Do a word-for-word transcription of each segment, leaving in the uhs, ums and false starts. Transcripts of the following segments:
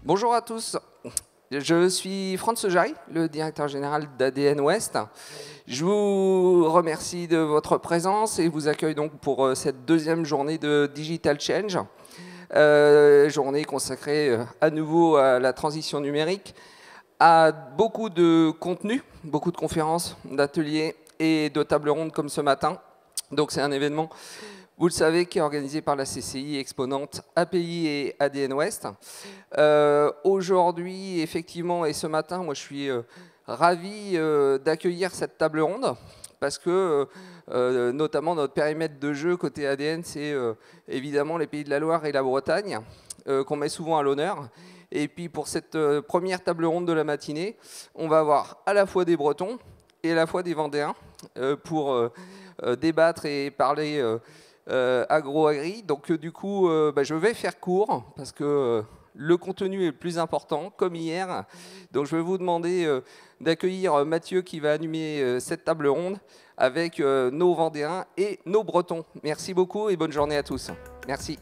Bonjour à tous, je suis Franz Jarry, le directeur général d'A D N Ouest. Je vous remercie de votre présence et vous accueille donc pour cette deuxième journée de Digital Change, euh, journée consacrée à nouveau à la transition numérique, à beaucoup de contenus, beaucoup de conférences, d'ateliers et de tables rondes comme ce matin. Donc c'est un événement, vous le savez, qui est organisé par la C C I, Exponente, A P I et A D N Ouest. Euh, Aujourd'hui, effectivement, et ce matin, moi je suis euh, ravi euh, d'accueillir cette table ronde parce que euh, notamment notre périmètre de jeu côté A D N, c'est euh, évidemment les Pays de la Loire et la Bretagne euh, qu'on met souvent à l'honneur. Et puis pour cette euh, première table ronde de la matinée, on va avoir à la fois des Bretons et à la fois des Vendéens euh, pour euh, euh, débattre et parler euh, euh, agro-agri. Donc euh, du coup, euh, bah, je vais faire court parce que euh, le contenu est le plus important, comme hier. Donc je vais vous demander euh, d'accueillir Mathieu qui va animer euh, cette table ronde avec euh, nos Vendéens et nos Bretons. Merci beaucoup et bonne journée à tous. Merci.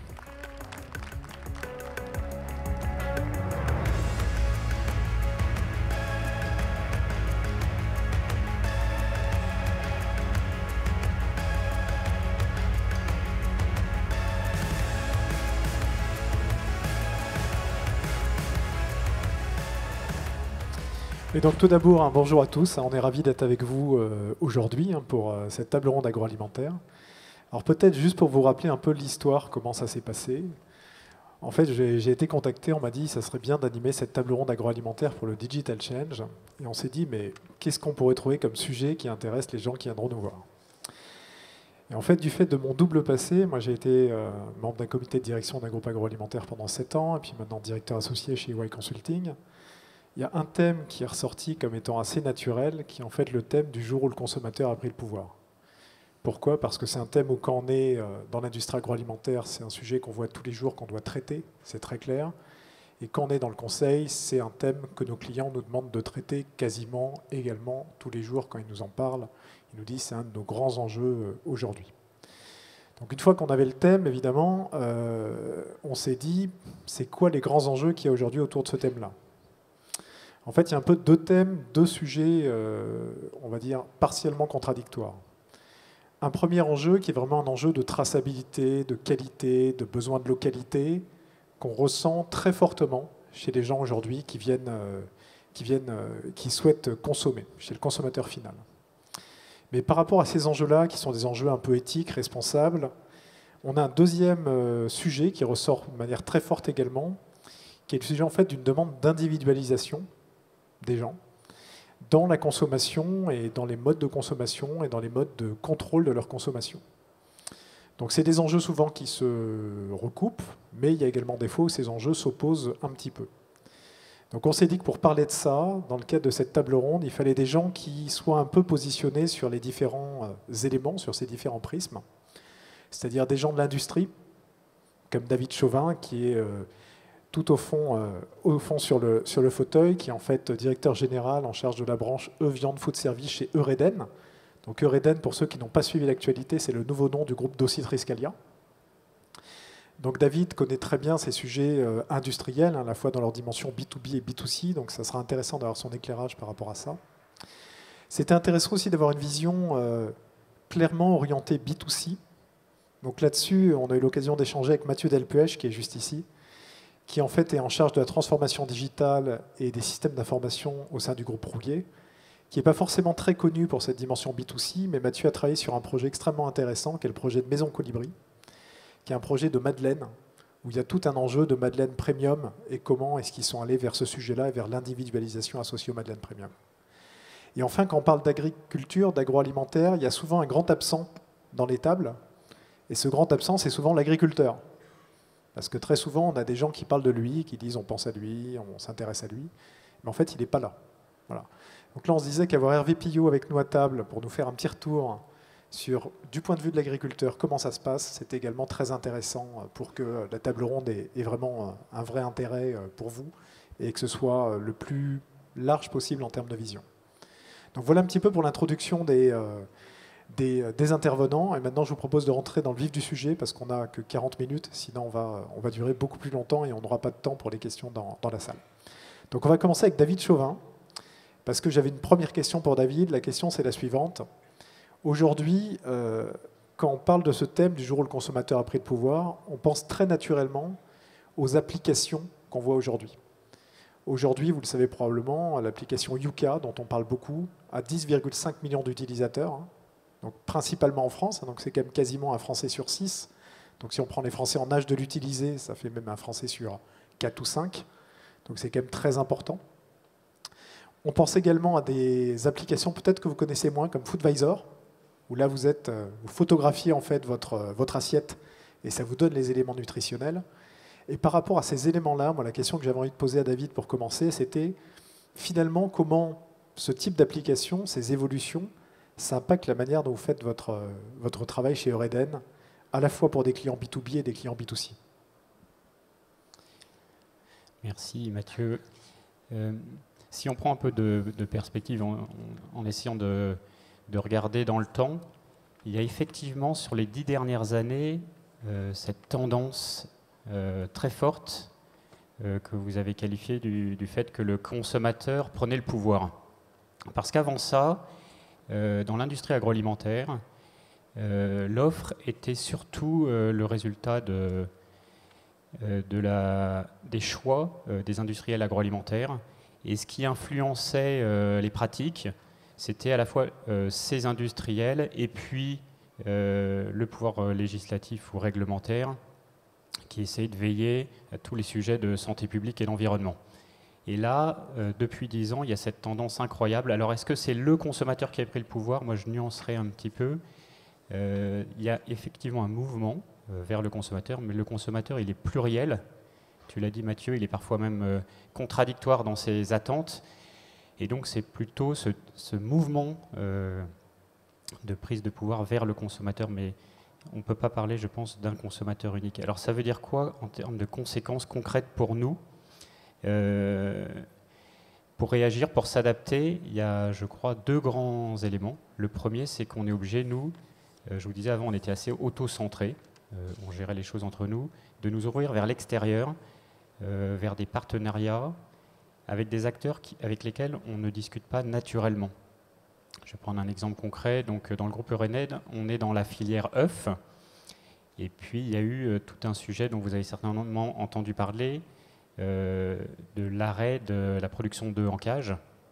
Et donc tout d'abord, un bonjour à tous. On est ravis d'être avec vous euh, aujourd'hui hein, pour euh, cette table ronde agroalimentaire. Alors peut-être juste pour vous rappeler un peu l'histoire, comment ça s'est passé. En fait, j'ai été contacté, on m'a dit que ça serait bien d'animer cette table ronde agroalimentaire pour le Digital Change. Et on s'est dit, mais qu'est-ce qu'on pourrait trouver comme sujet qui intéresse les gens qui viendront nous voir? Et en fait, du fait de mon double passé, moi j'ai été euh, membre d'un comité de direction d'un groupe agroalimentaire pendant sept ans, et puis maintenant directeur associé chez E Y Consulting. Il y a un thème qui est ressorti comme étant assez naturel, qui est en fait le thème du jour où le consommateur a pris le pouvoir. Pourquoi? Parce que c'est un thème où quand on est dans l'industrie agroalimentaire, c'est un sujet qu'on voit tous les jours, qu'on doit traiter, c'est très clair. Et quand on est dans le conseil, c'est un thème que nos clients nous demandent de traiter quasiment également tous les jours quand ils nous en parlent. Ils nous disent que c'est un de nos grands enjeux aujourd'hui. Donc une fois qu'on avait le thème, évidemment, euh, on s'est dit, c'est quoi les grands enjeux qu'il y a aujourd'hui autour de ce thème-là? En fait, il y a un peu deux thèmes, deux sujets, euh, on va dire, partiellement contradictoires. Un premier enjeu qui est vraiment un enjeu de traçabilité, de qualité, de besoin de localité, qu'on ressent très fortement chez les gens aujourd'hui qui viennent, euh, qui viennent, euh, qui souhaitent consommer, chez le consommateur final. Mais par rapport à ces enjeux-là, qui sont des enjeux un peu éthiques, responsables, on a un deuxième euh, sujet qui ressort de manière très forte également, qui est le sujet en fait d'une demande d'individualisation des gens dans la consommation et dans les modes de consommation et dans les modes de contrôle de leur consommation. Donc c'est des enjeux souvent qui se recoupent, mais il y a également des fois où ces enjeux s'opposent un petit peu. Donc on s'est dit que pour parler de ça, dans le cadre de cette table ronde, il fallait des gens qui soient un peu positionnés sur les différents éléments, sur ces différents prismes, c'est-à-dire des gens de l'industrie, comme David Chauvin, qui est euh, tout au fond, euh, au fond sur, le, sur le fauteuil, qui est en fait directeur général en charge de la branche E-Viande Food Service chez Eureden. Donc Eureden, pour ceux qui n'ont pas suivi l'actualité, c'est le nouveau nom du groupe Docit Triskalia. Donc David connaît très bien ces sujets euh, industriels, hein, à la fois dans leur dimension B deux B et B deux C, donc ça sera intéressant d'avoir son éclairage par rapport à ça. C'était intéressant aussi d'avoir une vision euh, clairement orientée B deux C. Donc là-dessus, on a eu l'occasion d'échanger avec Mathieu Delpuech, qui est juste ici, qui en fait est en charge de la transformation digitale et des systèmes d'information au sein du groupe Roulier, qui n'est pas forcément très connu pour cette dimension B deux C, mais Mathieu a travaillé sur un projet extrêmement intéressant, qui est le projet de Maison Colibri, qui est un projet de Madeleine, où il y a tout un enjeu de Madeleine Premium, et comment est-ce qu'ils sont allés vers ce sujet-là, et vers l'individualisation associée aux Madeleine Premium. Et enfin, quand on parle d'agriculture, d'agroalimentaire, il y a souvent un grand absent dans les tables, et ce grand absent, c'est souvent l'agriculteur. Parce que très souvent, on a des gens qui parlent de lui, qui disent on pense à lui, on s'intéresse à lui, mais en fait, il n'est pas là. Voilà. Donc là, on se disait qu'avoir Hervé Pillot avec nous à table pour nous faire un petit retour sur, du point de vue de l'agriculteur, comment ça se passe, c'est également très intéressant pour que la table ronde ait, ait vraiment un vrai intérêt pour vous et que ce soit le plus large possible en termes de vision. Donc voilà un petit peu pour l'introduction des, euh, des, des intervenants. Et maintenant, je vous propose de rentrer dans le vif du sujet parce qu'on n'a que quarante minutes, sinon on va, on va durer beaucoup plus longtemps et on n'aura pas de temps pour les questions dans, dans la salle. Donc on va commencer avec David Chauvin, parce que j'avais une première question pour David. La question, c'est la suivante. Aujourd'hui, euh, quand on parle de ce thème du jour où le consommateur a pris le pouvoir, on pense très naturellement aux applications qu'on voit aujourd'hui. Aujourd'hui, vous le savez probablement, l'application Yuka, dont on parle beaucoup, a dix virgule cinq millions d'utilisateurs, hein, donc principalement en France, hein, donc c'est quand même quasiment un Français sur six. Donc si on prend les Français en âge de l'utiliser, ça fait même un Français sur quatre ou cinq. Donc c'est quand même très important. On pense également à des applications peut-être que vous connaissez moins, comme Foodvisor, où là vous êtes, vous photographiez en fait votre, votre assiette et ça vous donne les éléments nutritionnels. Et par rapport à ces éléments-là, moi la question que j'avais envie de poser à David pour commencer, c'était finalement comment ce type d'application, ces évolutions, ça impacte la manière dont vous faites votre, votre travail chez Eureden, à la fois pour des clients B deux B et des clients B deux C. Merci Mathieu. Euh, si on prend un peu de, de perspective en, en essayant de, de regarder dans le temps, il y a effectivement sur les dix dernières années euh, cette tendance euh, très forte euh, que vous avez qualifiée du, du fait que le consommateur prenait le pouvoir. Parce qu'avant ça, euh, dans l'industrie agroalimentaire, euh, l'offre était surtout euh, le résultat de De la, des choix euh, des industriels agroalimentaires. Et ce qui influençait euh, les pratiques, c'était à la fois euh, ces industriels et puis euh, le pouvoir euh, législatif ou réglementaire qui essayait de veiller à tous les sujets de santé publique et d'environnement. Et là, euh, depuis dix ans, il y a cette tendance incroyable. Alors, est-ce que c'est le consommateur qui a pris le pouvoir? Moi, je nuancerais un petit peu. Euh, il y a effectivement un mouvement vers le consommateur, mais le consommateur, il est pluriel. Tu l'as dit, Mathieu, il est parfois même euh, contradictoire dans ses attentes. Et donc, c'est plutôt ce, ce mouvement euh, de prise de pouvoir vers le consommateur. Mais on ne peut pas parler, je pense, d'un consommateur unique. Alors, ça veut dire quoi en termes de conséquences concrètes pour nous? euh, Pour réagir, pour s'adapter, il y a, je crois, deux grands éléments. Le premier, c'est qu'on est obligé, nous, euh, je vous disais avant, on était assez auto-centré. Euh, on gérait les choses entre nous, de nous ouvrir vers l'extérieur, euh, vers des partenariats avec des acteurs qui, avec lesquels on ne discute pas naturellement. Je vais prendre un exemple concret. Donc, dans le groupe Eureden, on est dans la filière œufs. Et puis, il y a eu euh, tout un sujet dont vous avez certainement entendu parler, euh, de l'arrêt de la production d'œufs en cage.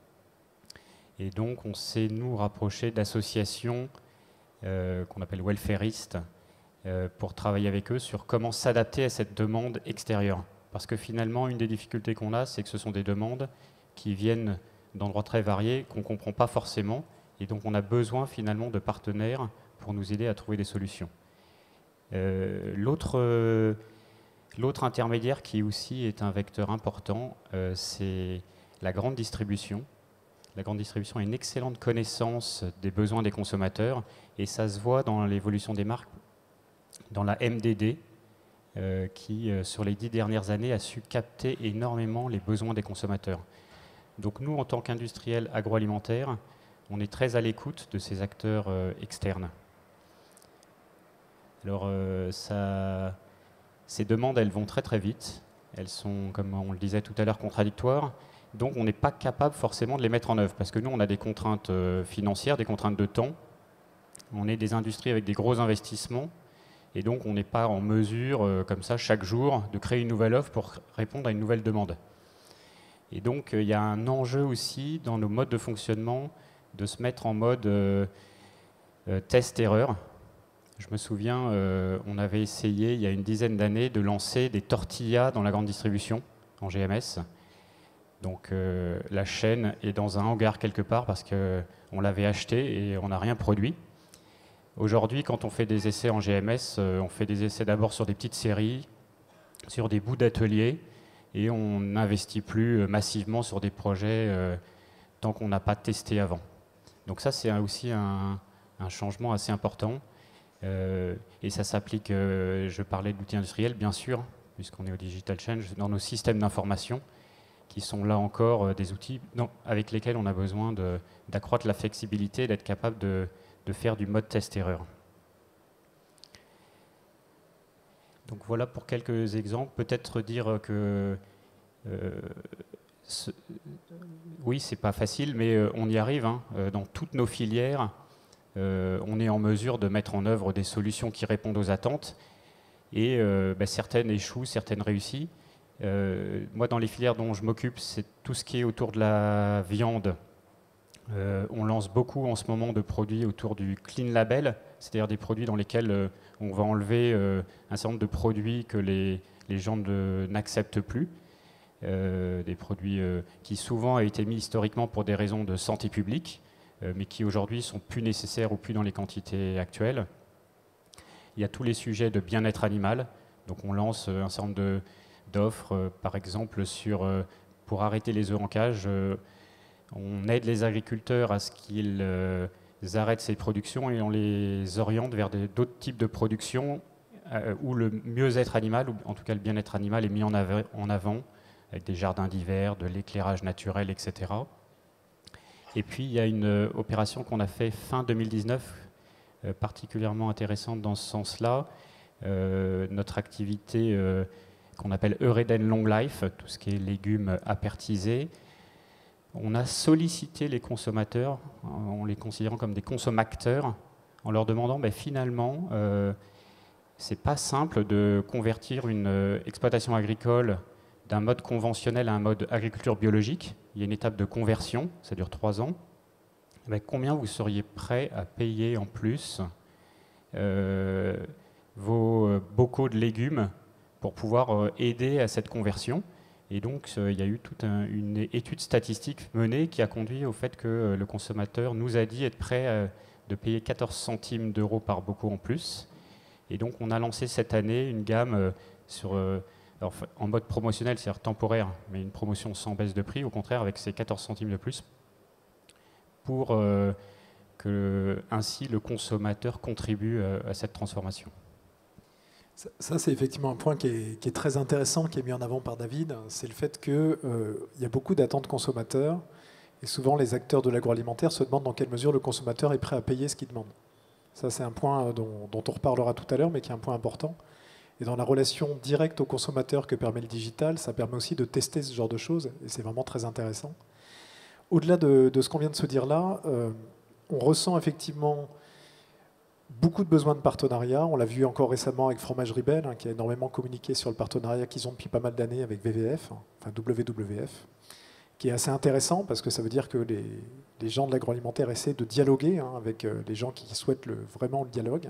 Et donc, on s'est, nous, rapprochés d'associations euh, qu'on appelle welfaristes, pour travailler avec eux sur comment s'adapter à cette demande extérieure. Parce que finalement, une des difficultés qu'on a, c'est que ce sont des demandes qui viennent d'endroits très variés, qu'on ne comprend pas forcément, et donc on a besoin finalement de partenaires pour nous aider à trouver des solutions. Euh, l'autre, euh, l'autre intermédiaire qui aussi est un vecteur important, euh, c'est la grande distribution. La grande distribution a une excellente connaissance des besoins des consommateurs, et ça se voit dans l'évolution des marques, dans la M D D, euh, qui, euh, sur les dix dernières années, a su capter énormément les besoins des consommateurs. Donc nous, en tant qu'industriels agroalimentaires, on est très à l'écoute de ces acteurs euh, externes. Alors, euh, ça, ces demandes, elles vont très très vite. Elles sont, comme on le disait tout à l'heure, contradictoires. Donc on n'est pas capable forcément de les mettre en œuvre, parce que nous, on a des contraintes euh, financières, des contraintes de temps. On est des industries avec des gros investissements. Et donc, on n'est pas en mesure, euh, comme ça, chaque jour, de créer une nouvelle offre pour répondre à une nouvelle demande. Et donc, euh, il y a un enjeu aussi dans nos modes de fonctionnement de se mettre en mode euh, euh, test-erreur. Je me souviens, euh, on avait essayé, il y a une dizaine d'années, de lancer des tortillas dans la grande distribution, en G M S. Donc, euh, la chaîne est dans un hangar quelque part parce qu'on l'avait acheté et on n'a rien produit. Aujourd'hui, quand on fait des essais en G M S, euh, on fait des essais d'abord sur des petites séries, sur des bouts d'atelier, et on n'investit plus massivement sur des projets euh, tant qu'on n'a pas testé avant. Donc ça, c'est aussi un, un changement assez important. Euh, et ça s'applique, euh, je parlais d'outils industriels, bien sûr, puisqu'on est au Digital Change, dans nos systèmes d'information, qui sont là encore euh, des outils dans, avec lesquels on a besoin de, d'accroître la flexibilité, d'être capable de de faire du mode test-erreur. Donc voilà pour quelques exemples. Peut-être dire que euh, ce, oui, c'est pas facile, mais euh, on y arrive. Hein. Euh, dans toutes nos filières, euh, on est en mesure de mettre en œuvre des solutions qui répondent aux attentes. Et euh, bah, certaines échouent, certaines réussissent. Euh, moi, dans les filières dont je m'occupe, c'est tout ce qui est autour de la viande. Euh, on lance beaucoup en ce moment de produits autour du clean label, c'est-à-dire des produits dans lesquels euh, on va enlever euh, un certain nombre de produits que les, les gens n'acceptent plus. Euh, des produits euh, qui souvent ont été mis historiquement pour des raisons de santé publique, euh, mais qui aujourd'hui sont plus nécessaires ou plus dans les quantités actuelles. Il y a tous les sujets de bien-être animal. Donc on lance un certain nombre d'offres, euh, par exemple, sur, euh, pour arrêter les œufs en cage. Euh, on aide les agriculteurs à ce qu'ils euh, arrêtent ces productions et on les oriente vers d'autres types de productions euh, où le mieux-être animal, ou en tout cas le bien-être animal, est mis en, av en avant, avec des jardins d'hiver, de l'éclairage naturel, et cetera. Et puis il y a une euh, opération qu'on a fait fin deux mille dix-neuf, euh, particulièrement intéressante dans ce sens-là. Euh, notre activité euh, qu'on appelle Eureden Long Life, tout ce qui est légumes apertisés. On a sollicité les consommateurs, en les considérant comme des consommateurs, en leur demandant ben, finalement, euh, c'est pas simple de convertir une euh, exploitation agricole d'un mode conventionnel à un mode agriculture biologique. Il y a une étape de conversion, ça dure trois ans. Ben, combien vous seriez prêt à payer en plus euh, vos bocaux de légumes pour pouvoir euh, aider à cette conversion? Et donc, euh, il y a eu toute un, une étude statistique menée qui a conduit au fait que euh, le consommateur nous a dit être prêt à, de payer quatorze centimes d'euros par bocaux en plus. Et donc, on a lancé cette année une gamme euh, sur, euh, alors, en mode promotionnel, c'est-à-dire temporaire, mais une promotion sans baisse de prix, au contraire, avec ces quatorze centimes de plus, pour euh, que ainsi le consommateur contribue euh, à cette transformation. Ça, ça c'est effectivement un point qui est, qui est très intéressant, qui est mis en avant par David. C'est le fait qu'il euh, y a beaucoup d'attentes consommateurs et souvent les acteurs de l'agroalimentaire se demandent dans quelle mesure le consommateur est prêt à payer ce qu'il demande. Ça, c'est un point dont, dont on reparlera tout à l'heure, mais qui est un point important. Et dans la relation directe au consommateur que permet le digital, ça permet aussi de tester ce genre de choses et c'est vraiment très intéressant. Au-delà de, de ce qu'on vient de se dire là, euh, on ressent effectivement beaucoup de besoins de partenariat. On l'a vu encore récemment avec Fromagerie Belle, hein, qui a énormément communiqué sur le partenariat qu'ils ont depuis pas mal d'années avec V V F, enfin W W F, qui est assez intéressant parce que ça veut dire que les, les gens de l'agroalimentaire essaient de dialoguer hein, avec euh, les gens qui souhaitent le, vraiment le dialogue.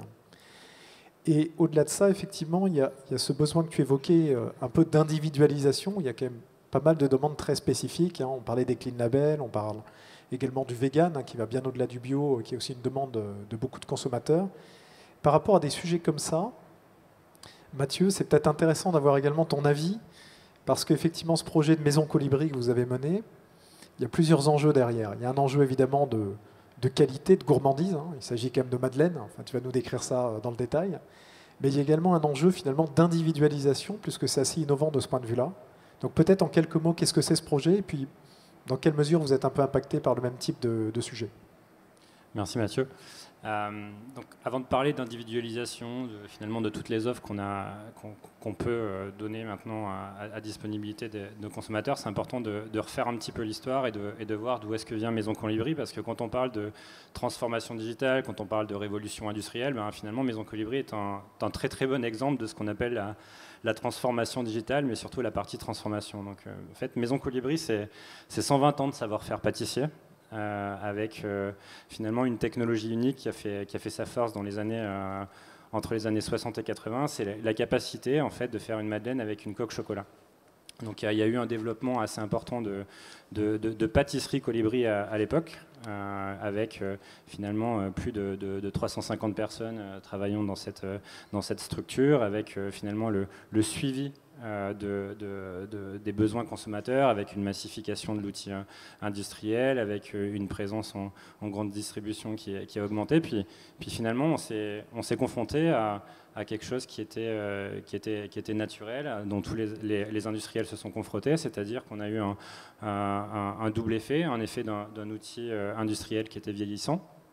Et au-delà de ça, effectivement, il y a, il y a ce besoin que tu évoquais, euh, un peu d'individualisation. Il y a quand même pas mal de demandes très spécifiques. Hein. On parlait des clean labels, on parle également du vegan, hein, qui va bien au-delà du bio, qui est aussi une demande de, de beaucoup de consommateurs. Par rapport à des sujets comme ça, Mathieu, c'est peut-être intéressant d'avoir également ton avis, parce qu'effectivement, ce projet de Maison Colibri que vous avez mené, il y a plusieurs enjeux derrière. Il y a un enjeu évidemment de, de qualité, de gourmandise. Hein. Il s'agit quand même de madeleine. Enfin, tu vas nous décrire ça dans le détail. Mais il y a également un enjeu finalement d'individualisation, puisque c'est assez innovant de ce point de vue-là. Donc peut-être en quelques mots, qu'est-ce que c'est ce projet, et puis dans quelle mesure vous êtes un peu impacté par le même type de, de sujet? Merci Mathieu. Euh, donc, avant de parler d'individualisation, de, finalement de toutes les offres qu'on a, qu'on, qu'on peut euh, donner maintenant à, à disponibilité de, de nos consommateurs, c'est important de, de refaire un petit peu l'histoire et de, et de voir d'où est-ce que vient Maison Colibri, parce que quand on parle de transformation digitale, quand on parle de révolution industrielle, ben, finalement Maison Colibri est un, un très très bon exemple de ce qu'on appelle la, la transformation digitale, mais surtout la partie transformation. Donc, euh, en fait, Maison Colibri, c'est, c'est cent vingt ans de savoir-faire pâtissier. Euh, avec euh, finalement une technologie unique qui a fait, qui a fait sa force dans les années, euh, entre les années soixante et quatre-vingts, c'est la, la capacité en fait, de faire une madeleine avec une coque chocolat. Donc il y, y a eu un développement assez important de, de, de, de pâtisserie Colibri à, à l'époque, euh, avec euh, finalement euh, plus de, de, de trois cent cinquante personnes euh, travaillant dans cette, euh, dans cette structure, avec euh, finalement le, le suivi Euh, de, de, de, des besoins consommateurs, avec une massification de l'outil euh, industriel, avec euh, une présence en, en grande distribution qui, qui a augmenté. Puis, puis finalement, on s'est, on s'est confronté à, à quelque chose qui était, euh, qui, était, qui était naturel, dont tous les, les, les industriels se sont confrontés, c'est-à-dire qu'on a eu un, un, un double effet, un effet d'un, d'un outil euh, industriel qui était vieillissant,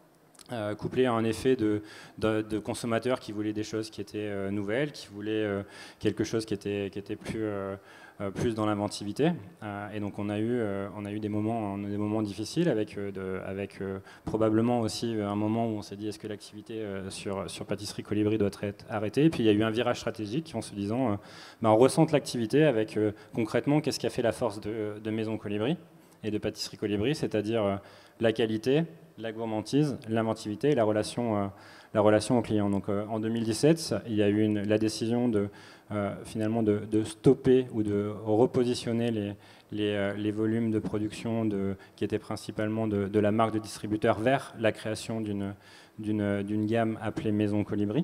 euh, couplé à un effet de, de, de consommateurs qui voulaient des choses qui étaient euh, nouvelles, qui voulaient euh, quelque chose qui était, qui était plus, euh, plus dans l'inventivité. Euh, et donc on a eu, euh, on a eu des, moments, des moments difficiles avec, euh, de, avec euh, probablement aussi un moment où on s'est dit est-ce que l'activité euh, sur, sur Pâtisserie Colibri doit être arrêtée. Et puis il y a eu un virage stratégique en se disant euh, bah, on ressente l'activité avec euh, concrètement qu'est-ce qui a fait la force de, de Maison Colibri et de Pâtisserie Colibri, c'est-à-dire euh, la qualité, la gourmandise, l'inventivité et la relation, euh, la relation au client. Donc euh, en deux mille dix-sept, il y a eu une, la décision de, euh, finalement de, de stopper ou de repositionner les, les, euh, les volumes de production de, qui étaient principalement de, de la marque de distributeur vers la création d'une, d'une, d'une gamme appelée Maison Colibri.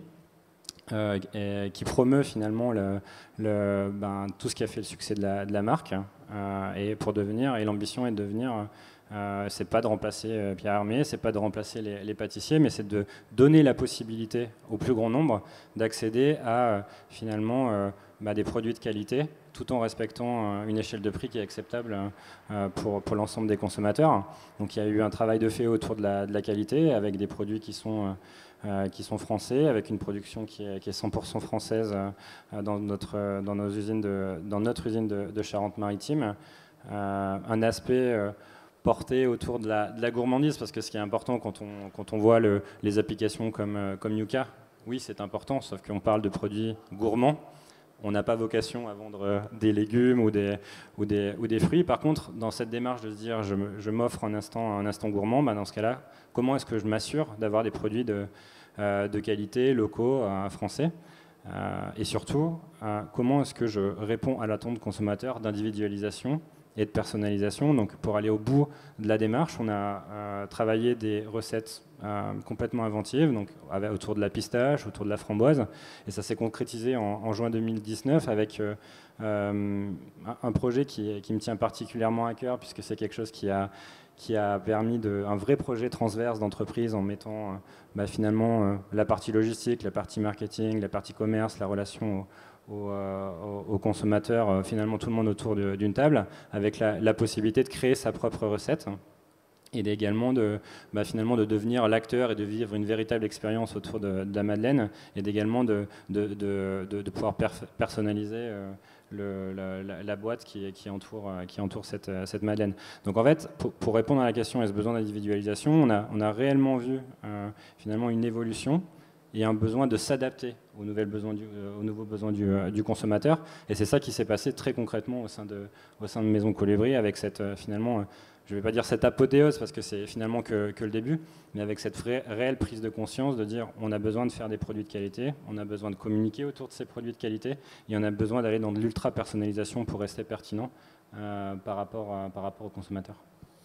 Euh, et, qui promeut finalement le, le, ben, tout ce qui a fait le succès de la, de la marque euh, et pour devenir, et l'ambition est de devenir Euh, c'est pas de remplacer euh, Pierre Hermé, c'est pas de remplacer les, les pâtissiers, mais c'est de donner la possibilité au plus grand nombre d'accéder à euh, finalement euh, bah, des produits de qualité, tout en respectant euh, une échelle de prix qui est acceptable euh, pour, pour l'ensemble des consommateurs. Donc il y a eu un travail de fait autour de la, de la qualité, avec des produits qui sont, euh, qui sont français, avec une production qui est, qui est cent pour cent française euh, dans, notre, dans, nos usines de, dans notre usine de, de Charente-Maritime. Euh, un aspect euh, porté autour de la, de la gourmandise, parce que ce qui est important quand on, quand on voit le, les applications comme, comme Yuka, oui c'est important, sauf qu'on parle de produits gourmands, on n'a pas vocation à vendre des légumes ou des, ou des, ou des fruits. Par contre, dans cette démarche de se dire je, je m'offre un instant, un instant gourmand, bah dans ce cas-là, comment est-ce que je m'assure d'avoir des produits de, euh, de qualité, locaux, euh, français euh, et surtout, euh, comment est-ce que je réponds à l'attente consommateur d'individualisation et de personnalisation. Donc pour aller au bout de la démarche, on a euh, travaillé des recettes euh, complètement inventives, donc avec, autour de la pistache, autour de la framboise, et ça s'est concrétisé en, en juin deux mille dix-neuf avec euh, euh, un projet qui, qui me tient particulièrement à cœur, puisque c'est quelque chose qui a, qui a permis de, un vrai projet transverse d'entreprise en mettant euh, bah, finalement euh, la partie logistique, la partie marketing, la partie commerce, la relation au, Aux, euh, aux consommateurs, euh, finalement tout le monde autour d'une table, avec la, la possibilité de créer sa propre recette et également de, bah, finalement de devenir l'acteur et de vivre une véritable expérience autour de, de la Madeleine, et également de, de, de, de, de pouvoir per personnaliser euh, le, la, la boîte qui, qui entoure, qui entoure cette, cette Madeleine. Donc en fait, pour, pour répondre à la question et ce besoin d'individualisation, on a, on a réellement vu euh, finalement une évolution et un besoin de s'adapter aux, besoins du, euh, aux nouveaux besoins du, euh, du consommateur. Et c'est ça qui s'est passé très concrètement au sein de, au sein de Maison Colibri, avec cette, euh, finalement, euh, je ne vais pas dire cette apothéose, parce que c'est finalement que, que le début, mais avec cette vraie, réelle prise de conscience de dire on a besoin de faire des produits de qualité, on a besoin de communiquer autour de ces produits de qualité, et on a besoin d'aller dans de l'ultra-personnalisation pour rester pertinent euh, par, rapport à, par rapport aux consommateurs.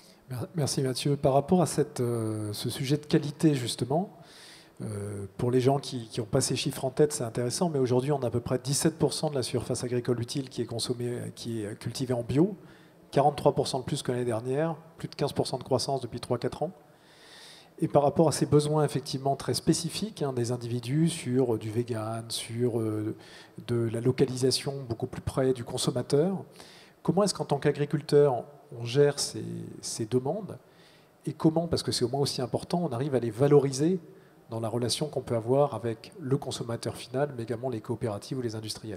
Merci Mathieu. Par rapport à cette, euh, ce sujet de qualité, justement, Euh, pour les gens qui n'ont pas ces chiffres en tête, c'est intéressant, mais aujourd'hui, on a à peu près dix-sept pour cent de la surface agricole utile qui est consommée, qui est cultivée en bio, quarante-trois pour cent de plus que l'année dernière, plus de quinze pour cent de croissance depuis trois à quatre ans. Et par rapport à ces besoins effectivement très spécifiques hein, des individus sur du vegan, sur euh, de la localisation beaucoup plus près du consommateur, comment est-ce qu'en tant qu'agriculteur, on gère ces, ces demandes, et comment, parce que c'est au moins aussi important, on arrive à les valoriser dans la relation qu'on peut avoir avec le consommateur final, mais également les coopératives ou les industriels?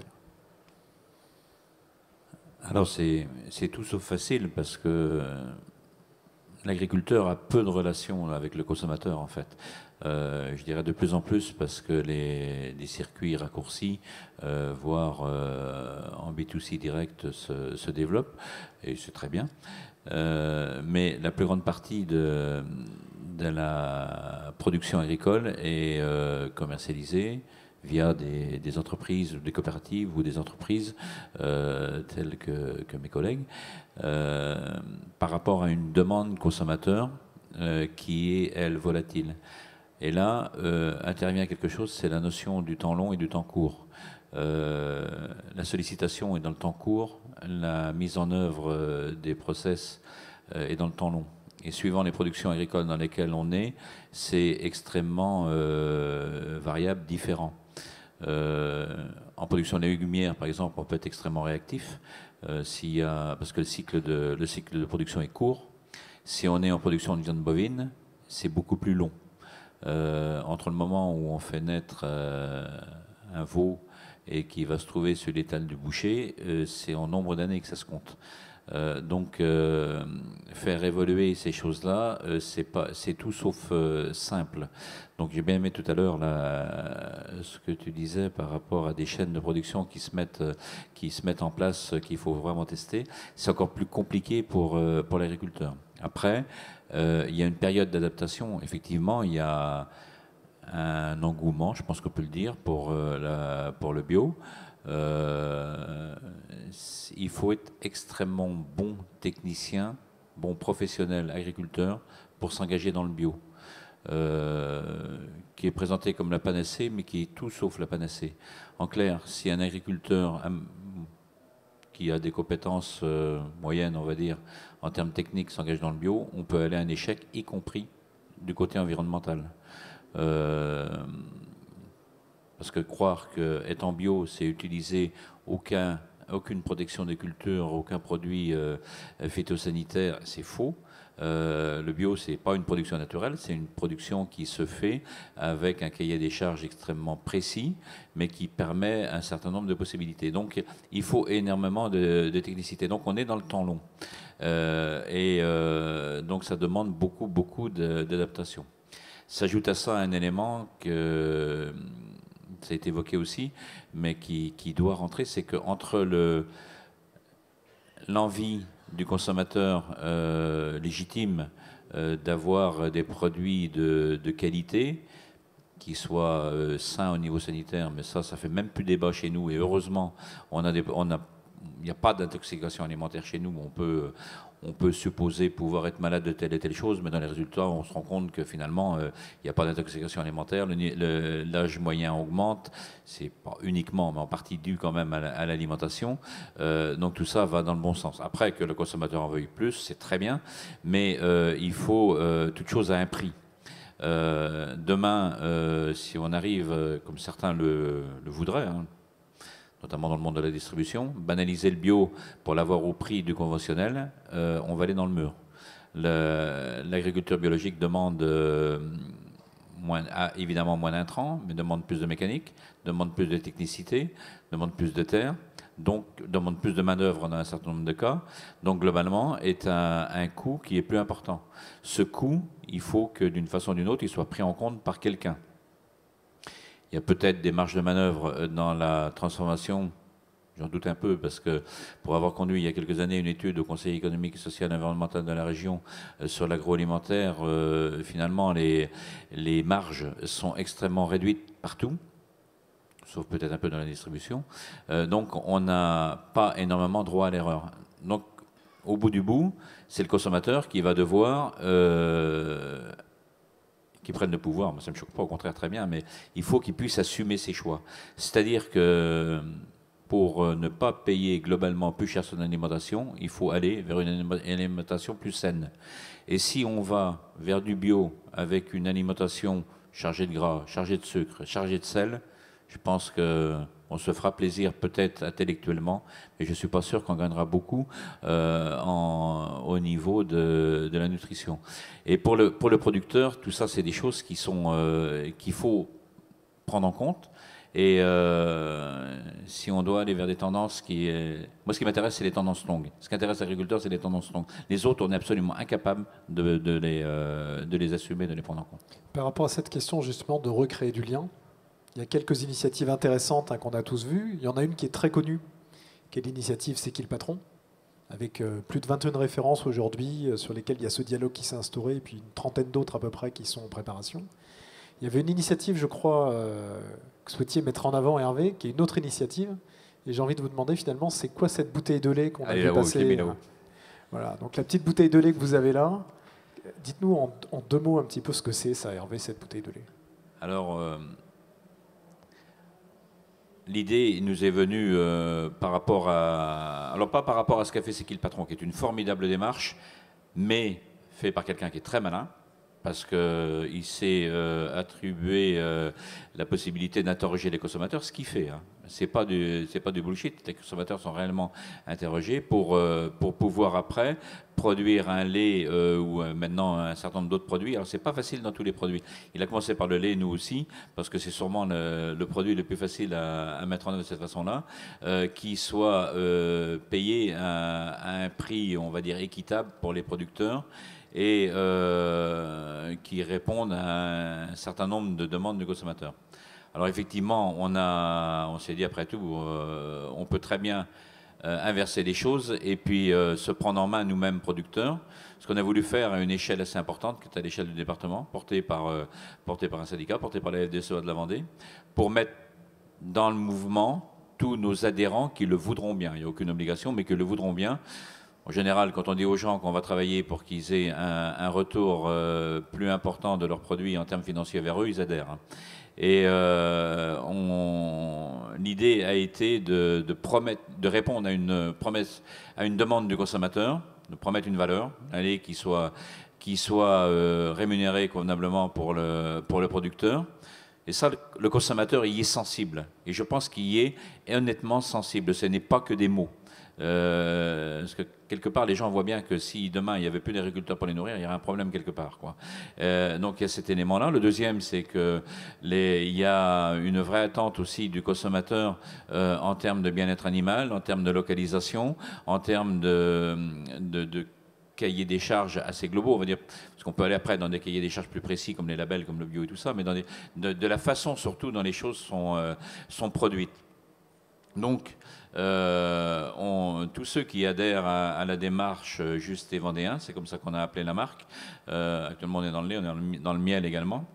Alors c'est tout sauf facile, parce que l'agriculteur a peu de relations avec le consommateur en fait. Euh, je dirais de plus en plus, parce que les, les circuits raccourcis, euh, voire euh, en B deux C direct, se, se développent, et c'est très bien. Euh, mais la plus grande partie de, de la production agricole est euh, commercialisée via des, des entreprises, des coopératives ou des entreprises euh, telles que, que mes collègues, euh, par rapport à une demande consommateur euh, qui est, elle, volatile. Et là, euh, intervient quelque chose, c'est la notion du temps long et du temps court. Euh, la sollicitation est dans le temps court, la mise en œuvre euh, des process euh, est dans le temps long. Et suivant les productions agricoles dans lesquelles on est, c'est extrêmement euh, variable, différent. Euh, en production de légumières, par exemple, on peut être extrêmement réactif, euh, s'il y a, parce que le cycle, de, le cycle de production est court. Si on est en production de viande bovine, c'est beaucoup plus long. Euh, entre le moment où on fait naître euh, un veau et qui va se trouver sur l'étal du boucher, euh, c'est en nombre d'années que ça se compte. Euh, donc, euh, faire évoluer ces choses-là, euh, c'est pas, c'est tout sauf euh, simple. Donc, j'ai bien aimé tout à l'heure ce que tu disais par rapport à des chaînes de production qui se mettent, euh, qui se mettent en place, euh, qu'il faut vraiment tester. C'est encore plus compliqué pour euh, pour l'agriculteur. Après, euh, il y a une période d'adaptation. Effectivement, il y a un engouement, je pense qu'on peut le dire, pour euh, la, pour le bio. Euh, il faut être extrêmement bon technicien, bon professionnel, agriculteur, pour s'engager dans le bio, euh, qui est présenté comme la panacée, mais qui est tout sauf la panacée. En clair, si un agriculteur qui a des compétences euh, moyennes, on va dire, en termes techniques, s'engage dans le bio, on peut aller à un échec, y compris du côté environnemental. Euh, Parce que croire qu'étant bio, c'est utiliser aucun, aucune protection des cultures, aucun produit euh, phytosanitaire, c'est faux. Euh, le bio, c'est pas une production naturelle, c'est une production qui se fait avec un cahier des charges extrêmement précis, mais qui permet un certain nombre de possibilités. Donc, il faut énormément de, de technicité. Donc, on est dans le temps long. Euh, et euh, donc, ça demande beaucoup, beaucoup d'adaptation. S'ajoute à ça un élément que ça a été évoqué aussi, mais qui, qui doit rentrer, c'est qu'entre le, l'envie du consommateur euh, légitime euh, d'avoir des produits de, de qualité, qui soient euh, sains au niveau sanitaire, mais ça, ça fait même plus débat chez nous, et heureusement, on a des, on a, il n'y a pas d'intoxication alimentaire chez nous, on peut... On peut supposer pouvoir être malade de telle et telle chose, mais dans les résultats, on se rend compte que finalement, il euh, n'y a pas d'intoxication alimentaire. L'âge moyen augmente, c'est pas uniquement, mais en partie dû quand même à l'alimentation. Euh, donc tout ça va dans le bon sens. Après, que le consommateur en veuille plus, c'est très bien, mais euh, il faut euh, toute chose à un prix. Euh, demain, euh, si on arrive, comme certains le, le voudraient, hein, notamment dans le monde de la distribution, banaliser le bio pour l'avoir au prix du conventionnel, euh, on va aller dans le mur. L'agriculture biologique demande euh, moins, ah, évidemment moins d'intrants, mais demande plus de mécanique, demande plus de technicité, demande plus de terre, donc demande plus de main-d'œuvre dans un certain nombre de cas. Donc globalement, est un, un coût qui est plus important. Ce coût, il faut que d'une façon ou d'une autre, il soit pris en compte par quelqu'un. Il y a peut-être des marges de manœuvre dans la transformation, j'en doute un peu, parce que pour avoir conduit il y a quelques années une étude au Conseil économique, social et environnemental de la région euh, sur l'agroalimentaire, euh, finalement les, les marges sont extrêmement réduites partout, sauf peut-être un peu dans la distribution. Euh, donc on n'a pas énormément droit à l'erreur. Donc au bout du bout, c'est le consommateur qui va devoir... Euh, qui prennent le pouvoir, moi ça ne me choque pas, au contraire très bien, mais il faut qu'ils puissent assumer ses choix. C'est-à-dire que pour ne pas payer globalement plus cher son alimentation, il faut aller vers une alimentation plus saine. Et si on va vers du bio avec une alimentation chargée de gras, chargée de sucre, chargée de sel, je pense qu'on se fera plaisir peut-être intellectuellement, mais je ne suis pas sûr qu'on gagnera beaucoup euh, en, au niveau de, de la nutrition. Et pour le, pour le producteur, tout ça, c'est des choses qui sont, euh, qu'il faut prendre en compte. Et euh, si on doit aller vers des tendances qui... Est... Moi, ce qui m'intéresse, c'est les tendances longues. Ce qui intéresse l'agriculteur, c'est les tendances longues. Les autres, on est absolument incapable de, de, les, euh, de les assumer, de les prendre en compte. Par rapport à cette question, justement, de recréer du lien, il y a quelques initiatives intéressantes hein, qu'on a tous vues. Il y en a une qui est très connue, qui est l'initiative C'est qui le patron, avec euh, plus de vingt et une références aujourd'hui euh, sur lesquelles il y a ce dialogue qui s'est instauré, et puis une trentaine d'autres à peu près qui sont en préparation. Il y avait une initiative, je crois, euh, que vous souhaitiez mettre en avant, Hervé, qui est une autre initiative. Et j'ai envie de vous demander finalement, c'est quoi cette bouteille de lait qu'on a vu passer euh, voilà, donc la petite bouteille de lait que vous avez là, dites-nous en, en deux mots un petit peu ce que c'est, ça, Hervé, cette bouteille de lait. Alors... Euh L'idée nous est venue euh, par rapport à... Alors pas par rapport à ce qu'a fait C'est qui le patron, qui est une formidable démarche, mais fait par quelqu'un qui est très malin, parce qu'il s'est euh, attribué euh, la possibilité d'interroger les consommateurs, ce qu'il fait. Hein. Ce n'est pas, pas du bullshit. Les consommateurs sont réellement interrogés pour, euh, pour pouvoir après produire un lait euh, ou euh, maintenant un certain nombre d'autres produits. Alors, ce n'est pas facile dans tous les produits. Il a commencé par le lait, nous aussi, parce que c'est sûrement le, le produit le plus facile à, à mettre en œuvre de cette façon-là, euh, qui soit euh, payé à, à un prix, on va dire, équitable pour les producteurs et euh, qui répondent à un certain nombre de demandes du consommateur. Alors effectivement, on, a, on s'est dit après tout, euh, on peut très bien euh, inverser les choses et puis euh, se prendre en main nous-mêmes producteurs. Ce qu'on a voulu faire à une échelle assez importante, qui est à l'échelle du département, portée par, euh, portée par un syndicat, portée par la F D S E A de la Vendée, pour mettre dans le mouvement tous nos adhérents qui le voudront bien. Il n'y a aucune obligation, mais qui le voudront bien. En général, quand on dit aux gens qu'on va travailler pour qu'ils aient un, un retour euh, plus important de leurs produits en termes financiers vers eux, ils adhèrent. Hein. Et euh, l'idée a été de, de, promettre, de répondre à une promesse, à une demande du consommateur, de promettre une valeur, un lait qui soit, qui soit euh, rémunéré convenablement pour le, pour le producteur. Et ça, le, le consommateur y est sensible. Et je pense qu'il y est honnêtement sensible. Ce n'est pas que des mots. Euh, parce que quelque part, les gens voient bien que si demain il n'y avait plus d'agriculteurs pour les nourrir, il y aurait un problème quelque part, quoi. Euh, donc il y a cet élément-là. Le deuxième, c'est que les, il y a une vraie attente aussi du consommateur euh, en termes de bien-être animal, en termes de localisation, en termes de, de, de cahiers des charges assez globaux, on va dire, parce qu'on peut aller après dans des cahiers des charges plus précis comme les labels, comme le bio et tout ça, mais dans des, de, de la façon surtout dont les choses sont, euh, sont produites. Donc, euh, on, tous ceux qui adhèrent à, à la démarche Juste et Vendéen, c'est comme ça qu'on a appelé la marque, euh, actuellement on est dans le lait, on est dans le, dans le miel également,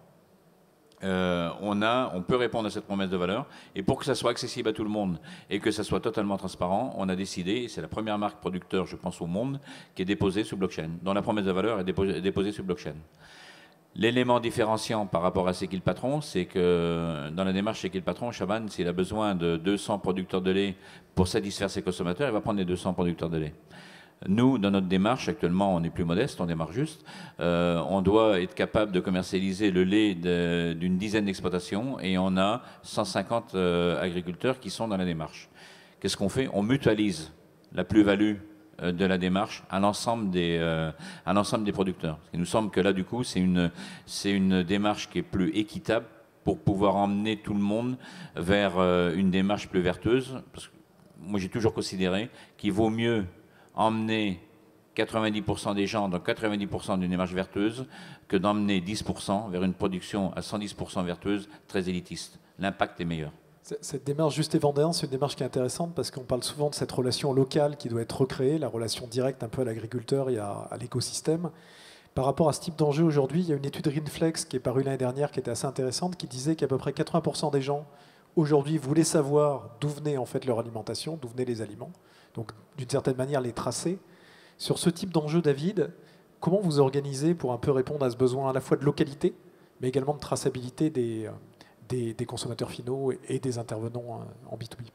euh, on, a, on peut répondre à cette promesse de valeur, et pour que ça soit accessible à tout le monde et que ça soit totalement transparent, on a décidé, c'est la première marque producteur, je pense, au monde, qui est déposée sous blockchain, dont la promesse de valeur est déposée, déposée sous blockchain. L'élément différenciant par rapport à C'est qui le patron, c'est que dans la démarche C'est qui le patron, Chaban, s'il a besoin de deux cents producteurs de lait pour satisfaire ses consommateurs, il va prendre les deux cents producteurs de lait. Nous, dans notre démarche, actuellement, on est plus modeste, on démarre juste. Euh, on doit être capable de commercialiser le lait d'une dizaine d'exploitations et on a cent cinquante euh, agriculteurs qui sont dans la démarche. Qu'est-ce qu'on fait? On mutualise la plus-value de la démarche à l'ensemble des, euh, à l'ensemble des producteurs. Il nous semble que là, du coup, c'est une, c'est une démarche qui est plus équitable pour pouvoir emmener tout le monde vers euh, une démarche plus vertueuse. Parce que moi, j'ai toujours considéré qu'il vaut mieux emmener quatre-vingt-dix pour cent des gens dans quatre-vingt-dix pour cent d'une démarche vertueuse que d'emmener dix pour cent vers une production à cent dix pour cent vertueuse très élitiste. L'impact est meilleur. Cette démarche Juste et Vendéen, c'est une démarche qui est intéressante parce qu'on parle souvent de cette relation locale qui doit être recréée, la relation directe un peu à l'agriculteur et à, à l'écosystème. Par rapport à ce type d'enjeu aujourd'hui, il y a une étude Rinflex qui est parue l'année dernière qui était assez intéressante, qui disait qu'à peu près quatre-vingts pour cent des gens aujourd'hui voulaient savoir d'où venait en fait leur alimentation, d'où venaient les aliments, donc d'une certaine manière les tracer. Sur ce type d'enjeu, David, comment vous organisez pour un peu répondre à ce besoin à la fois de localité, mais également de traçabilité des... Des, des consommateurs finaux et des intervenants en B deux B?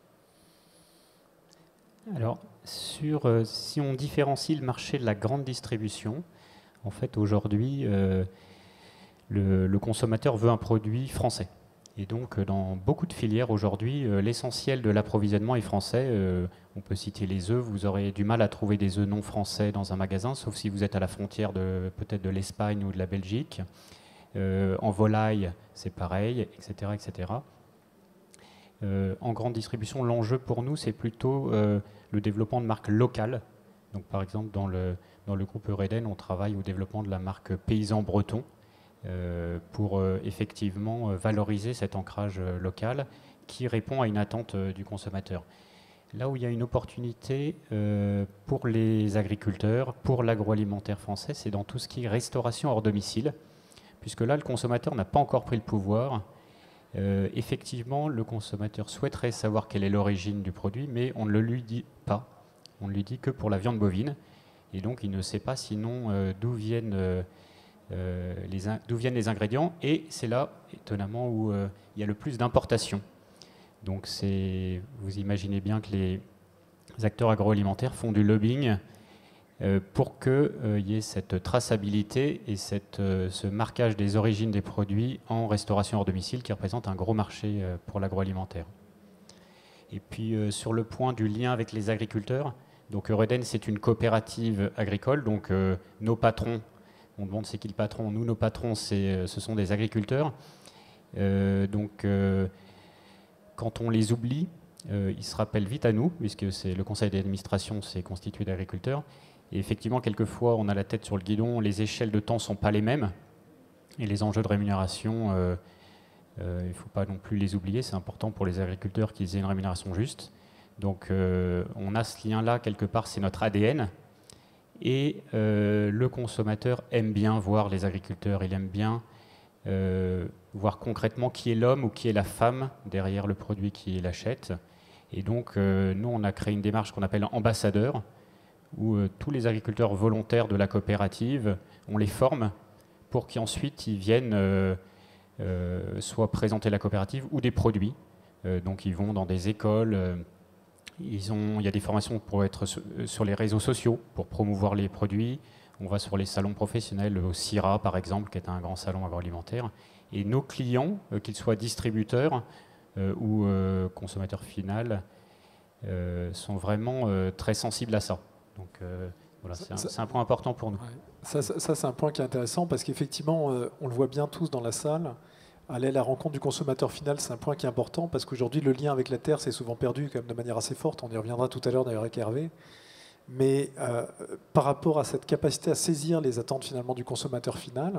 Alors, sur, euh, si on différencie le marché de la grande distribution, en fait, aujourd'hui, euh, le, le consommateur veut un produit français. Et donc, dans beaucoup de filières aujourd'hui, euh, l'essentiel de l'approvisionnement est français. Euh, on peut citer les œufs. Vous aurez du mal à trouver des œufs non français dans un magasin, sauf si vous êtes à la frontière de peut-être de l'Espagne ou de la Belgique. Euh, en volaille, c'est pareil, et cetera, et cetera. Euh, en grande distribution, l'enjeu pour nous, c'est plutôt euh, le développement de marques locales. Donc, par exemple, dans le, dans le groupe Eureden, on travaille au développement de la marque Paysan Breton euh, pour euh, effectivement euh, valoriser cet ancrage euh, local qui répond à une attente euh, du consommateur. Là où il y a une opportunité euh, pour les agriculteurs, pour l'agroalimentaire français, c'est dans tout ce qui est restauration hors domicile. Puisque là, le consommateur n'a pas encore pris le pouvoir. Euh, effectivement, le consommateur souhaiterait savoir quelle est l'origine du produit, mais on ne le lui dit pas. On ne lui dit que pour la viande bovine. Et donc, il ne sait pas sinon euh, d'où viennent, euh, les d'où viennent les ingrédients. Et c'est là, étonnamment, où euh, il y a le plus d'importations. Donc, c'est, vous imaginez bien que les acteurs agroalimentaires font du lobbying euh, pour qu'il euh, y ait cette traçabilité et cette, euh, ce marquage des origines des produits en restauration hors domicile qui représente un gros marché euh, pour l'agroalimentaire. Et puis euh, sur le point du lien avec les agriculteurs, donc Eureden c'est une coopérative agricole, donc euh, nos patrons, on demande c'est qui le patron, nous nos patrons c'est, ce sont des agriculteurs, euh, donc euh, quand on les oublie, euh, ils se rappellent vite à nous, puisque c'est, le conseil d'administration c'est constitué d'agriculteurs, et effectivement quelquefois on a la tête sur le guidon, les échelles de temps ne sont pas les mêmes, et les enjeux de rémunération, euh, euh, il ne faut pas non plus les oublier, c'est important pour les agriculteurs qu'ils aient une rémunération juste. Donc euh, on a ce lien-là quelque part, c'est notre A D N, et euh, le consommateur aime bien voir les agriculteurs, il aime bien euh, voir concrètement qui est l'homme ou qui est la femme derrière le produit qu'il achète. Et donc euh, nous on a créé une démarche qu'on appelle ambassadeur, où euh, tous les agriculteurs volontaires de la coopérative, on les forme pour qu'ensuite ils viennent euh, euh, soit présenter la coopérative ou des produits. Euh, donc ils vont dans des écoles, euh, ils ont, il y a des formations pour être sur, sur les réseaux sociaux, pour promouvoir les produits. On va sur les salons professionnels, au CIRA par exemple, qui est un grand salon agroalimentaire. Et nos clients, euh, qu'ils soient distributeurs euh, ou euh, consommateurs finaux, euh, sont vraiment euh, très sensibles à ça. Donc euh, voilà, c'est un, c'est un point important pour nous. Ouais. Ça, ça, ça c'est un point qui est intéressant parce qu'effectivement, euh, on le voit bien tous dans la salle. Aller à la rencontre du consommateur final, c'est un point qui est important parce qu'aujourd'hui, le lien avec la terre, c'est souvent perdu quand même de manière assez forte. On y reviendra tout à l'heure d'ailleurs avec Hervé. Mais euh, par rapport à cette capacité à saisir les attentes finalement du consommateur final,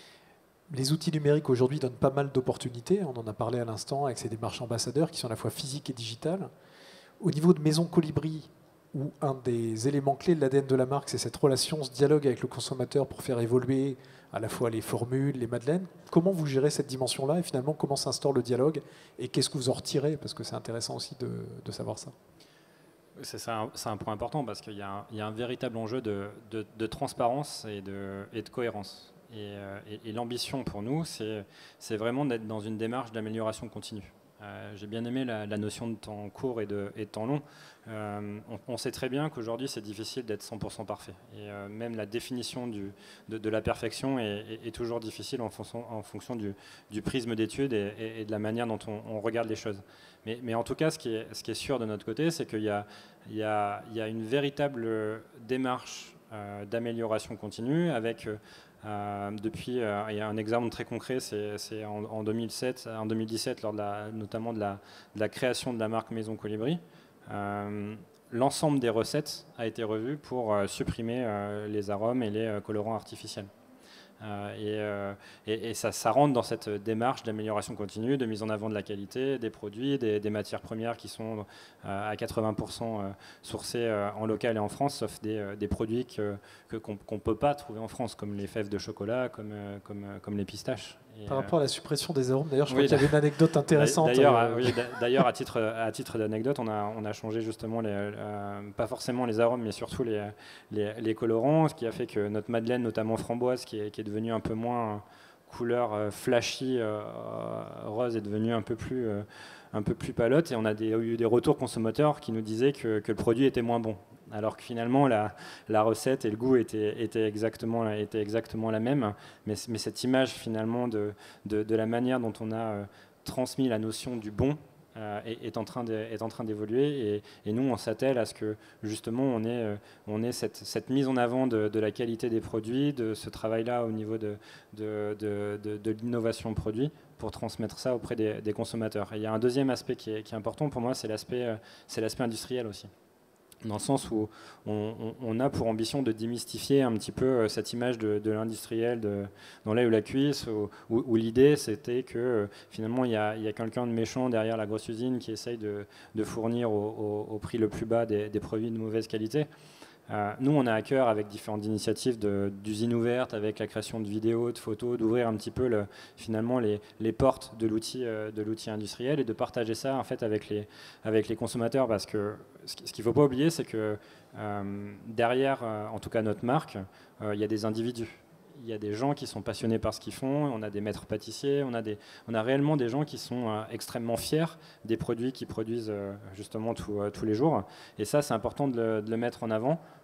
les outils numériques aujourd'hui donnent pas mal d'opportunités. On en a parlé à l'instant avec ces démarches ambassadeurs qui sont à la fois physiques et digitales. Au niveau de Maison Colibri, où un des éléments clés de l'A D N de la marque, c'est cette relation, ce dialogue avec le consommateur pour faire évoluer à la fois les formules, les madeleines. Comment vous gérez cette dimension-là et finalement comment s'instaure le dialogue et qu'est-ce que vous en retirez? Parce que c'est intéressant aussi de, de savoir ça. C'est, ça, c'est un point important parce qu'il y a un, il y a un véritable enjeu de, de, de transparence et de, et de cohérence. Et, et, et l'ambition pour nous, c'est, c'est vraiment d'être dans une démarche d'amélioration continue. Euh, j'ai bien aimé la, la notion de temps court et de, et de temps long. Euh, on, on sait très bien qu'aujourd'hui c'est difficile d'être cent pour cent parfait. Et euh, même la définition du, de, de la perfection est, est, est toujours difficile en fonction, en fonction du, du prisme d'étude et, et, et de la manière dont on, on regarde les choses. Mais, mais en tout cas, ce qui est, ce qui est sûr de notre côté, c'est qu'il y a, il y a, il y a une véritable démarche euh, d'amélioration continue avec... Euh, Euh, depuis, euh, il y a un exemple très concret, c'est, c'est en, en, deux mille sept, en deux mille dix-sept, lors de la, notamment de la, de la création de la marque Maison Colibri. Euh, l'ensemble des recettes a été revu pour euh, supprimer euh, les arômes et les euh, colorants artificiels. Euh, et, euh, et, et ça, ça rentre dans cette démarche d'amélioration continue, de mise en avant de la qualité des produits, des, des matières premières qui sont euh, à quatre-vingts pour cent euh, sourcées euh, en local et en France, sauf des, euh, des produits que, que, qu'on ne peut pas trouver en France, comme les fèves de chocolat, comme, euh, comme, comme les pistaches. Et Par rapport à la suppression des arômes, d'ailleurs, je oui, crois qu'il y avait une anecdote intéressante. D'ailleurs, euh, oui, d'ailleurs à titre, à titre d'anecdote, on a, on a changé justement, les, euh, pas forcément les arômes, mais surtout les, les, les colorants, ce qui a fait que notre madeleine, notamment framboise, qui est, qui est devenue un peu moins couleur euh, flashy, euh, rose, est devenue un peu plus, euh, un peu plus palote. Et on a des, eu des retours consommateurs qui nous disaient que, que le produit était moins bon. Alors que finalement, la, la recette et le goût étaient, étaient, exactement, étaient exactement la même. Mais, mais cette image, finalement, de, de, de la manière dont on a euh, transmis la notion du bon euh, est, est, en train de, est en train d'évoluer. Et, et nous, on s'attelle à ce que, justement, on ait, euh, on ait cette, cette mise en avant de, de la qualité des produits, de ce travail-là au niveau de, de, de, de, de l'innovation produit, pour transmettre ça auprès des, des consommateurs. Et il y a un deuxième aspect qui est, qui est important pour moi, c'est l'aspect, euh, c'est l'aspect industriel aussi. Dans le sens où on, on, on a pour ambition de démystifier un petit peu cette image de, de l'industriel de, dans l'œil ou la cuisse, où, où, où l'idée c'était que finalement il y a, il y a quelqu'un de méchant derrière la grosse usine qui essaye de, de fournir au, au, au prix le plus bas des, des produits de mauvaise qualité. Euh, nous, on a à cœur, avec différentes initiatives de, d'usines ouvertes, avec la création de vidéos, de photos, d'ouvrir un petit peu le, finalement les, les portes de l'outil, euh, de l'outil industriel et de partager ça en fait avec les, avec les consommateurs. Parce que ce qu'il ne faut pas oublier, c'est que euh, derrière, euh, en tout cas notre marque, euh, il y a des individus. Il y a des gens qui sont passionnés par ce qu'ils font, on a des maîtres pâtissiers, on a, des, on a réellement des gens qui sont euh, extrêmement fiers des produits qu'ils produisent euh, justement tout, euh, tous les jours. Et ça, c'est important de le, de le mettre en avant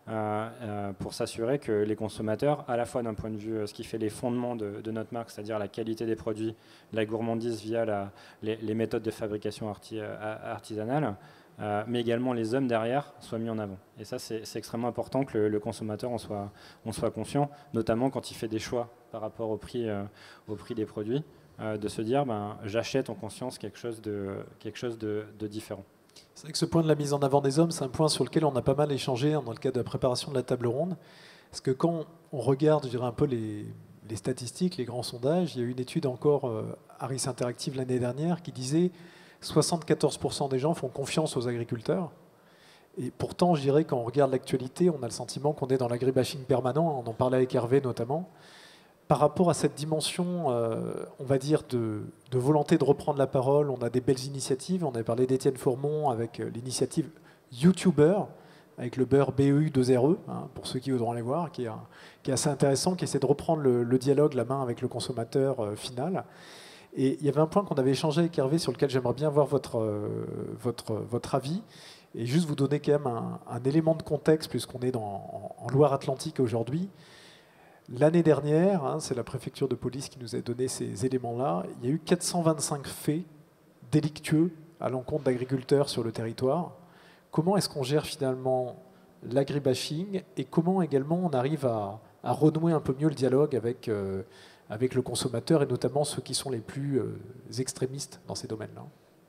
euh, euh, pour s'assurer que les consommateurs, à la fois d'un point de vue, euh, ce qui fait les fondements de, de notre marque, c'est-à-dire la qualité des produits, la gourmandise via la, les, les méthodes de fabrication arti, artisanale, euh, mais également les hommes derrière, soient mis en avant. Et ça, c'est extrêmement important que le, le consommateur en soit, en soit conscient, notamment quand il fait des choix par rapport au prix, euh, au prix des produits, euh, de se dire, ben, j'achète en conscience quelque chose de, quelque chose de, de différent. C'est vrai que ce point de la mise en avant des hommes, c'est un point sur lequel on a pas mal échangé dans le cadre de la préparation de la table ronde. Parce que quand on regarde, je dirais, un peu les, les statistiques, les grands sondages, il y a eu une étude encore, euh, Harris Interactive l'année dernière, qui disait soixante-quatorze pour cent des gens font confiance aux agriculteurs. Et pourtant, je dirais, quand on regarde l'actualité, on a le sentiment qu'on est dans l'agribashing permanent. On en parlait avec Hervé notamment. Par rapport à cette dimension, euh, on va dire, de, de volonté de reprendre la parole, on a des belles initiatives. On avait parlé d'Étienne Fourmont avec l'initiative YouTuber, avec le beurre B E U deux R E, hein, pour ceux qui voudront aller voir, qui est, un, qui est assez intéressant, qui essaie de reprendre le, le dialogue, la main avec le consommateur euh, final. Et il y avait un point qu'on avait échangé avec Hervé sur lequel j'aimerais bien avoir votre, euh, votre, votre avis, et juste vous donner quand même un, un élément de contexte, puisqu'on est dans, en, en Loire-Atlantique aujourd'hui. L'année dernière, hein, c'est la préfecture de police qui nous a donné ces éléments-là, il y a eu quatre cent vingt-cinq faits délictueux à l'encontre d'agriculteurs sur le territoire. Comment est-ce qu'on gère finalement l'agribashing et comment également on arrive à, à renouer un peu mieux le dialogue avec, euh, avec le consommateur et notamment ceux qui sont les plus euh, extrémistes dans ces domaines-là?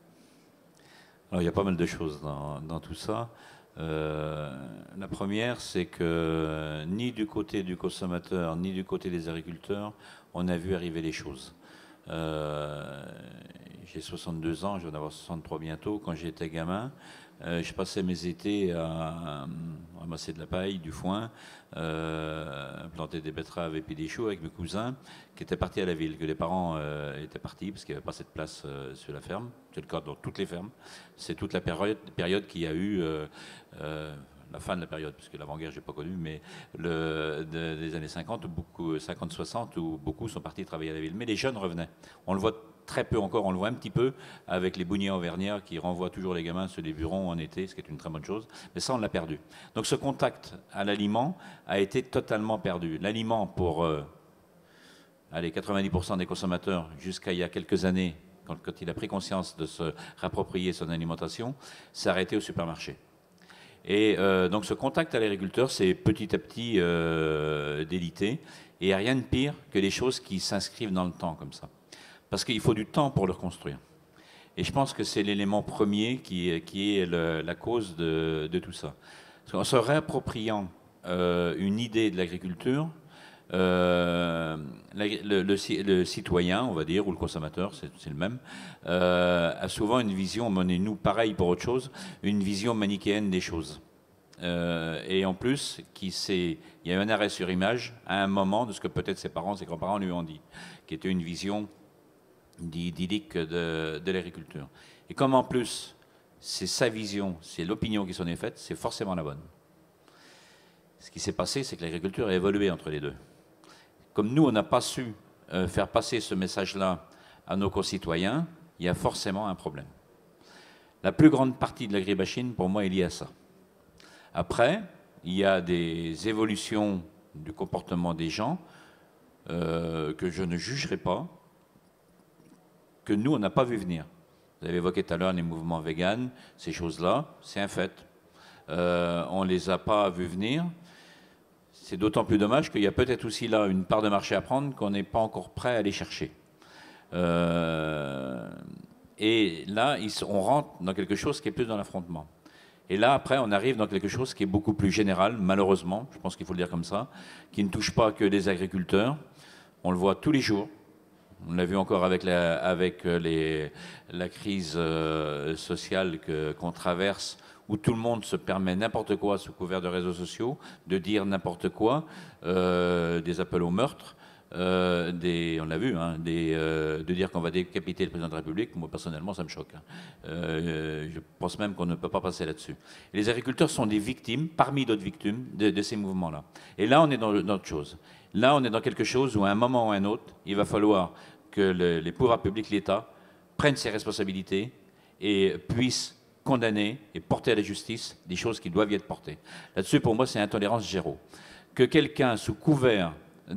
Alors, il y a pas mal de choses dans, dans tout ça. Euh, la première, c'est que ni du côté du consommateur, ni du côté des agriculteurs, on a vu arriver les choses. Euh, j'ai soixante-deux ans, je vais en avoir soixante-trois bientôt. Quand j'étais gamin, euh, je passais mes étés à, à ramasser de la paille, du foin, euh, planter des betteraves et puis des choux avec mes cousins qui étaient partis à la ville, que les parents euh, étaient partis parce qu'il n'y avait pas assez de place euh, sur la ferme. C'est le cas dans toutes les fermes. C'est toute la période, période qu'il y a eu, euh, euh, la fin de la période, puisque l'avant-guerre, je n'ai pas connu, mais le, de, des années cinquante, beaucoup, cinquante soixante, où beaucoup sont partis travailler à la ville. Mais les jeunes revenaient. On le voit très peu encore, on le voit un petit peu avec les bouniers auvergnats qui renvoient toujours les gamins sur des burons en été, ce qui est une très bonne chose. Mais ça, on l'a perdu. Donc ce contact à l'aliment a été totalement perdu. L'aliment pour euh, allez, quatre-vingt-dix pour cent des consommateurs, jusqu'à il y a quelques années, quand, quand il a pris conscience de se réapproprier son alimentation, s'est arrêté au supermarché. Et euh, donc ce contact à l'agriculteur, c'est petit à petit euh, délité. Et il n'y a rien de pire que les choses qui s'inscrivent dans le temps comme ça. Parce qu'il faut du temps pour le reconstruire. Et je pense que c'est l'élément premier qui, qui est le, la cause de, de tout ça. En se réappropriant euh, une idée de l'agriculture, euh, le, le, le citoyen, on va dire, ou le consommateur, c'est le même, euh, a souvent une vision, on est nous pareil pour autre chose, une vision manichéenne des choses. Euh, et en plus, qui il y a eu un arrêt sur image à un moment de ce que peut-être ses parents, ses grands-parents lui ont dit, qui était une vision idyllique de, de l'agriculture. Et comme en plus, c'est sa vision, c'est l'opinion qui s'en est faite, c'est forcément la bonne. Ce qui s'est passé, c'est que l'agriculture a évolué entre les deux. Comme nous, on n'a pas su euh, faire passer ce message-là à nos concitoyens, il y a forcément un problème. La plus grande partie de l'agribashing, pour moi, est liée à ça. Après, il y a des évolutions du comportement des gens euh, que je ne jugerai pas, que nous, on n'a pas vu venir. Vous avez évoqué tout à l'heure les mouvements véganes, ces choses-là, c'est un fait. Euh, on ne les a pas vus venir. C'est d'autant plus dommage qu'il y a peut-être aussi là une part de marché à prendre qu'on n'est pas encore prêt à aller chercher. Euh, et là, on rentre dans quelque chose qui est plus dans l'affrontement. Et là, après, on arrive dans quelque chose qui est beaucoup plus général, malheureusement, je pense qu'il faut le dire comme ça, qui ne touche pas que les agriculteurs. On le voit tous les jours. On l'a vu encore avec la, avec les, la crise euh, sociale que, qu'on traverse, où tout le monde se permet n'importe quoi sous couvert de réseaux sociaux, de dire n'importe quoi, euh, des appels au meurtre, euh, des, on l'a vu, hein, des, euh, de dire qu'on va décapiter le président de la République. Moi, personnellement, ça me choque. Hein. Euh, je pense même qu'on ne peut pas passer là-dessus. Les agriculteurs sont des victimes, parmi d'autres victimes, de, de ces mouvements-là. Et là, on est dans, dans autre chose. Là, on est dans quelque chose où, à un moment ou à un autre, il va falloir que le, les pouvoirs publics, l'État, prennent ses responsabilités et puissent condamner et porter à la justice des choses qui doivent y être portées. Là-dessus, pour moi, c'est intolérance zéro. Que quelqu'un, sous couvert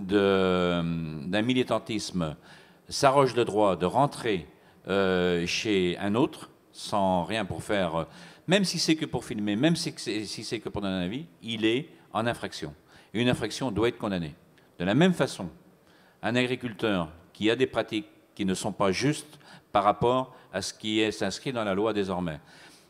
d'un militantisme, s'arroge le droit de rentrer euh, chez un autre, sans rien pour faire, même si c'est que pour filmer, même si c'est si c'est que pour donner un avis, il est en infraction. Et une infraction doit être condamnée. De la même façon, un agriculteur qui a des pratiques qui ne sont pas justes par rapport à ce qui est inscrit dans la loi désormais.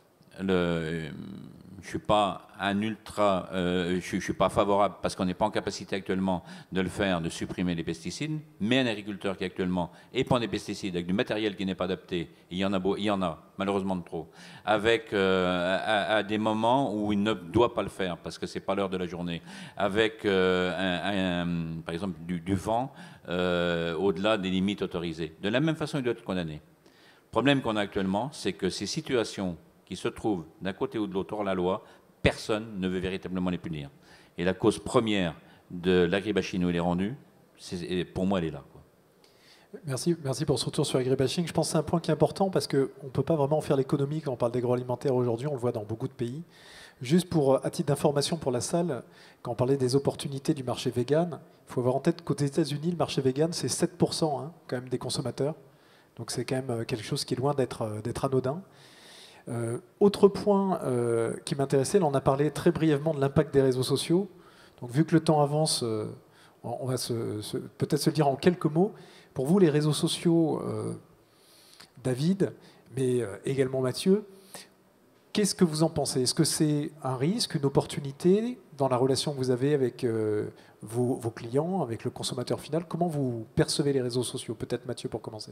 Le, je ne suis pas un ultra, euh, je ne suis pas favorable parce qu'on n'est pas en capacité actuellement de le faire, de supprimer les pesticides, mais un agriculteur qui actuellement épand des pesticides avec du matériel qui n'est pas adapté, il y en a, beau, il y en a malheureusement de trop, avec euh, à, à des moments où il ne doit pas le faire parce que c'est pas l'heure de la journée, avec euh, un, un, par exemple du, du vent euh, au-delà des limites autorisées. De la même façon, il doit être condamné. Le problème qu'on a actuellement, c'est que ces situations qui se trouvent d'un côté ou de l'autre hors la loi, personne ne veut véritablement les punir. Et la cause première de l'agribashing où il est rendu, pour moi, elle est là, quoi. Merci, merci pour ce retour sur l'agribashing. Je pense que c'est un point qui est important parce qu'on ne peut pas vraiment faire l'économie quand on parle d'agroalimentaire aujourd'hui, on le voit dans beaucoup de pays. Juste pour, à titre d'information pour la salle, quand on parlait des opportunités du marché vegan, il faut avoir en tête qu'aux États-Unis, le marché vegan, c'est sept pour cent hein, quand même des consommateurs. Donc c'est quand même quelque chose qui est loin d'être d'être anodin. Euh, autre point euh, qui m'intéressait, là on a parlé très brièvement de l'impact des réseaux sociaux. Donc vu que le temps avance, euh, on va se, se, peut-être se le dire en quelques mots. Pour vous, les réseaux sociaux, euh, David, mais euh, également Mathieu, qu'est-ce que vous en pensez? Est-ce que c'est un risque, une opportunité dans la relation que vous avez avec euh, vos, vos clients, avec le consommateur final? Comment vous percevez les réseaux sociaux? Peut-être Mathieu pour commencer.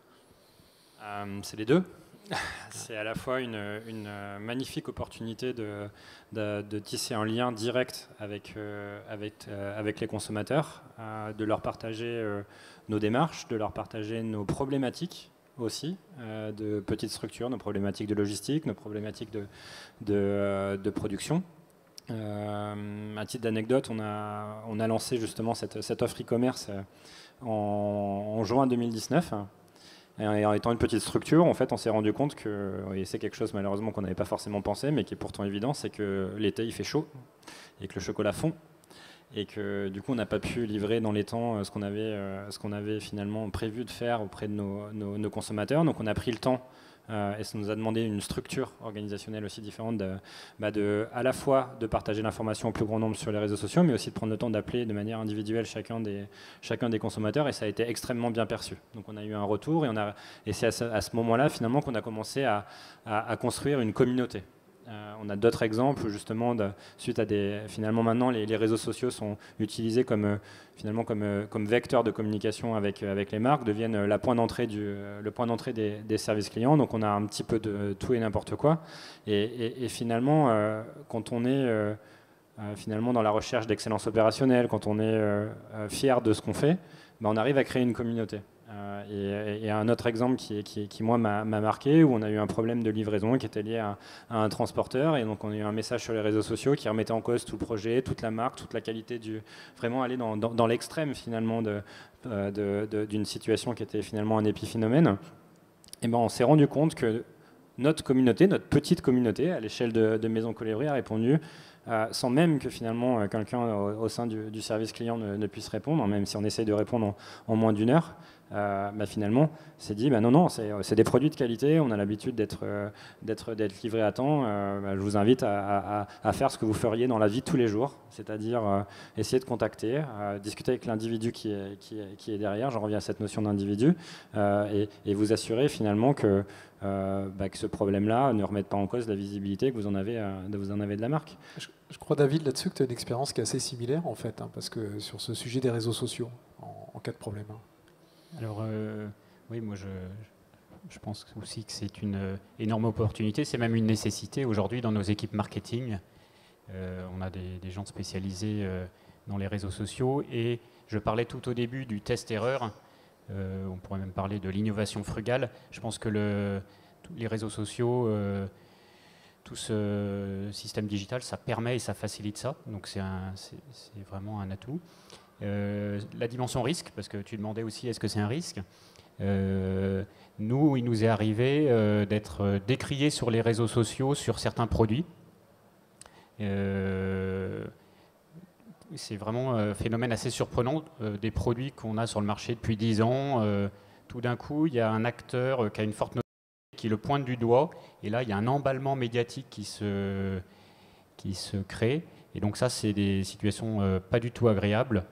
Euh, c'est les deux. C'est à la fois une, une magnifique opportunité de, de, de tisser un lien direct avec, euh, avec, euh, avec les consommateurs, euh, de leur partager euh, nos démarches, de leur partager nos problématiques aussi, euh, de petites structures, nos problématiques de logistique, nos problématiques de, de, euh, de production. Euh, à titre d'anecdote, on a, on a lancé justement cette, cette offre e-commerce en, en juin deux mille dix-neuf. Et en étant une petite structure, en fait, on s'est rendu compte que, et c'est quelque chose malheureusement qu'on n'avait pas forcément pensé, mais qui est pourtant évident, c'est que l'été il fait chaud et que le chocolat fond, et que du coup on n'a pas pu livrer dans les temps ce qu'on avait, ce qu'on avait finalement prévu de faire auprès de nos, nos, nos consommateurs. Donc on a pris le temps. Euh, et ça nous a demandé une structure organisationnelle aussi différente, de, bah de, à la fois de partager l'information au plus grand nombre sur les réseaux sociaux, mais aussi de prendre le temps d'appeler de manière individuelle chacun des, chacun des consommateurs, et ça a été extrêmement bien perçu. Donc on a eu un retour, et, on a, et c'est à ce, à ce moment-là finalement qu'on a commencé à, à, à construire une communauté. Euh, on a d'autres exemples où justement, de, suite à des, finalement maintenant les, les réseaux sociaux sont utilisés comme, euh, finalement comme, euh, comme vecteur de communication avec, euh, avec les marques, deviennent euh, la point d'entrée du, euh, le point d'entrée des, des services clients. Donc on a un petit peu de tout et n'importe quoi. Et, et, et finalement, euh, quand on est euh, euh, finalement dans la recherche d'excellence opérationnelle, quand on est euh, euh, fier de ce qu'on fait, ben, on arrive à créer une communauté. Euh, et, et un autre exemple qui, qui, qui moi, m'a marqué, où on a eu un problème de livraison qui était lié à, à un transporteur, et donc on a eu un message sur les réseaux sociaux qui remettait en cause tout le projet, toute la marque, toute la qualité du... Vraiment aller dans, dans, dans l'extrême, finalement, de, de, de, d'une situation qui était finalement un épiphénomène. Et ben on s'est rendu compte que notre communauté, notre petite communauté, à l'échelle de, de Maison Colibri, a répondu Euh, sans même que finalement euh, quelqu'un au, au sein du, du service client ne, ne puisse répondre, même si on essaye de répondre en, en moins d'une heure, euh, bah finalement c'est dit bah non, non, c'est des produits de qualité, on a l'habitude d'être euh, d'être d'être livré à temps, euh, bah, je vous invite à, à, à faire ce que vous feriez dans la vie de tous les jours, c'est-à-dire euh, essayer de contacter, euh, discuter avec l'individu qui est, qui, est, qui est derrière, j'en reviens à cette notion d'individu, euh, et, et vous assurer finalement que, euh, bah, que ce problème-là ne remette pas en cause la visibilité que vous en avez, euh, vous en avez de la marque. Je, je crois, David, là-dessus, que tu as une expérience qui est assez similaire, en fait, hein, parce que sur ce sujet des réseaux sociaux, en, en cas de problème. Hein. Alors, euh, oui, moi, je, je pense aussi que c'est une énorme opportunité, c'est même une nécessité aujourd'hui dans nos équipes marketing. Euh, on a des, des gens spécialisés euh, dans les réseaux sociaux, et je parlais tout au début du test-erreur. Euh, on pourrait même parler de l'innovation frugale. Je pense que le, les réseaux sociaux, euh, tout ce système digital, ça permet et ça facilite ça. Donc c'est vraiment un atout. Euh, la dimension risque, parce que tu demandais aussi est-ce que c'est un risque. Euh, nous, il nous est arrivé euh, d'être décriés sur les réseaux sociaux sur certains produits. Euh, c'est vraiment un phénomène assez surprenant. Euh, des produits qu'on a sur le marché depuis dix ans, euh, tout d'un coup, il y a un acteur qui a une forte notoriété qui le pointe du doigt, et là, il y a un emballement médiatique qui se, qui se crée. Et donc ça, c'est des situations euh, pas du tout agréables.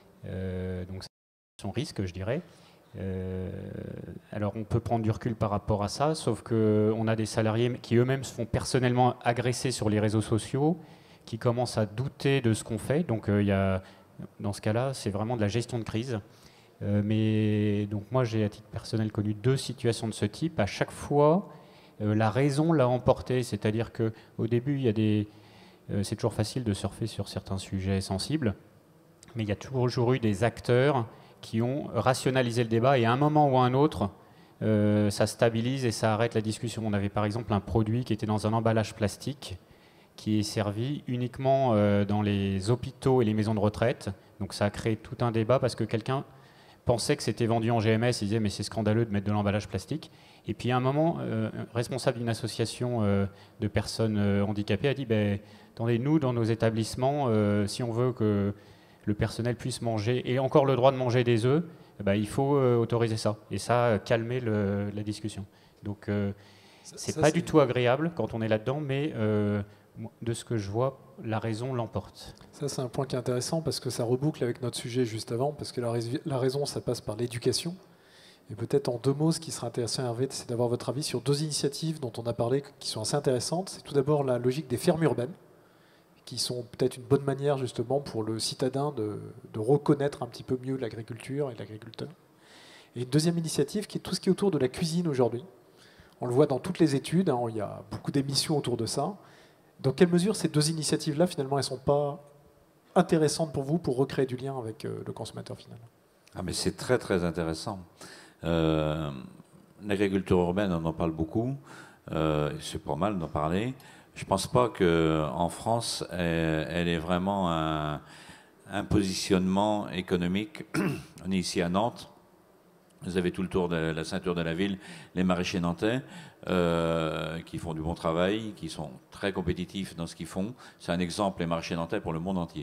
Euh, donc c'est son risque, je dirais. Euh, alors on peut prendre du recul par rapport à ça, sauf qu'on a des salariés qui eux-mêmes se font personnellement agresser sur les réseaux sociaux, qui commencent à douter de ce qu'on fait. Donc euh, y a, dans ce cas-là, c'est vraiment de la gestion de crise. Euh, mais donc moi, j'ai à titre personnel connu deux situations de ce type. À chaque fois, euh, la raison l'a emporté. C'est-à-dire qu'au début, il y a des, euh, c'est toujours facile de surfer sur certains sujets sensibles, mais il y a toujours eu des acteurs qui ont rationalisé le débat, et à un moment ou à un autre, euh, ça stabilise et ça arrête la discussion. On avait par exemple un produit qui était dans un emballage plastique, qui est servi uniquement euh, dans les hôpitaux et les maisons de retraite. Donc ça a créé tout un débat parce que quelqu'un pensait que c'était vendu en G M S, il disait mais c'est scandaleux de mettre de l'emballage plastique. Et puis à un moment, euh, un responsable d'une association euh, de personnes euh, handicapées a dit ben, attendez, nous dans nos établissements, euh, si on veut que le personnel puisse manger, et encore le droit de manger des œufs, eh ben, il faut euh, autoriser ça. Et ça a calmé le, la discussion. Donc euh, c'est pas du tout agréable quand on est là-dedans, mais euh, de ce que je vois, la raison l'emporte. Ça, c'est un point qui est intéressant parce que ça reboucle avec notre sujet juste avant, parce que la, rais la raison, ça passe par l'éducation. Et peut-être en deux mots, ce qui serait intéressant, Hervé, c'est d'avoir votre avis sur deux initiatives dont on a parlé, qui sont assez intéressantes. C'est tout d'abord la logique des fermes urbaines, qui sont peut-être une bonne manière justement pour le citadin de, de reconnaître un petit peu mieux l'agriculture et l'agriculteur. Et une deuxième initiative qui est tout ce qui est autour de la cuisine aujourd'hui. On le voit dans toutes les études, hein, il y a beaucoup d'émissions autour de ça. Dans quelle mesure ces deux initiatives-là, finalement, elles ne sont pas intéressantes pour vous pour recréer du lien avec euh, le consommateur final? Ah, mais c'est très très intéressant. Euh, L'agriculture urbaine, on en parle beaucoup. Euh, c'est pas mal d'en parler. Je ne pense pas qu'en France, elle, elle ait vraiment un, un positionnement économique. On est ici à Nantes. Vous avez tout le tour de la ceinture de la ville, les maraîchers nantais, euh, qui font du bon travail, qui sont très compétitifs dans ce qu'ils font. C'est un exemple, les maraîchers nantais, pour le monde entier.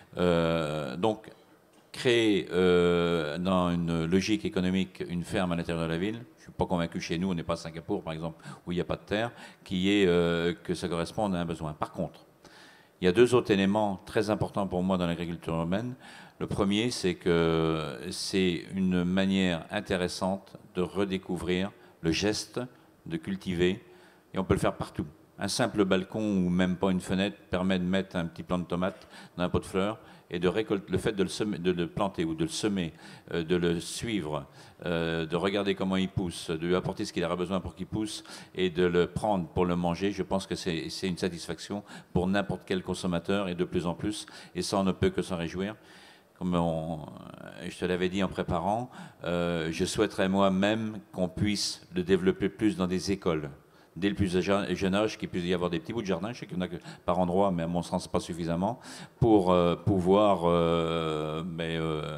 Euh, donc, créer euh, dans une logique économique une ferme à l'intérieur de la ville, je ne suis pas convaincu chez nous, on n'est pas à Singapour par exemple, où il n'y a pas de terre, qui est, euh, que ça corresponde à un besoin. Par contre, il y a deux autres éléments très importants pour moi dans l'agriculture urbaine. Le premier, c'est que c'est une manière intéressante de redécouvrir le geste de cultiver, et on peut le faire partout. Un simple balcon ou même pas une fenêtre permet de mettre un petit plant de tomate dans un pot de fleurs, et de récolter, le fait de le, semer, de le planter ou de le semer, euh, de le suivre, euh, de regarder comment il pousse, de lui apporter ce qu'il aura besoin pour qu'il pousse et de le prendre pour le manger, je pense que c'est une satisfaction pour n'importe quel consommateur, et de plus en plus, et ça on ne peut que s'en réjouir. Comme on, je te l'avais dit en préparant, euh, je souhaiterais moi-même qu'on puisse le développer plus dans des écoles. Dès le plus jeune âge, qu'il puisse y avoir des petits bouts de jardin, je sais qu'il y en a par endroit, mais à mon sens pas suffisamment, pour euh, pouvoir euh, mais, euh,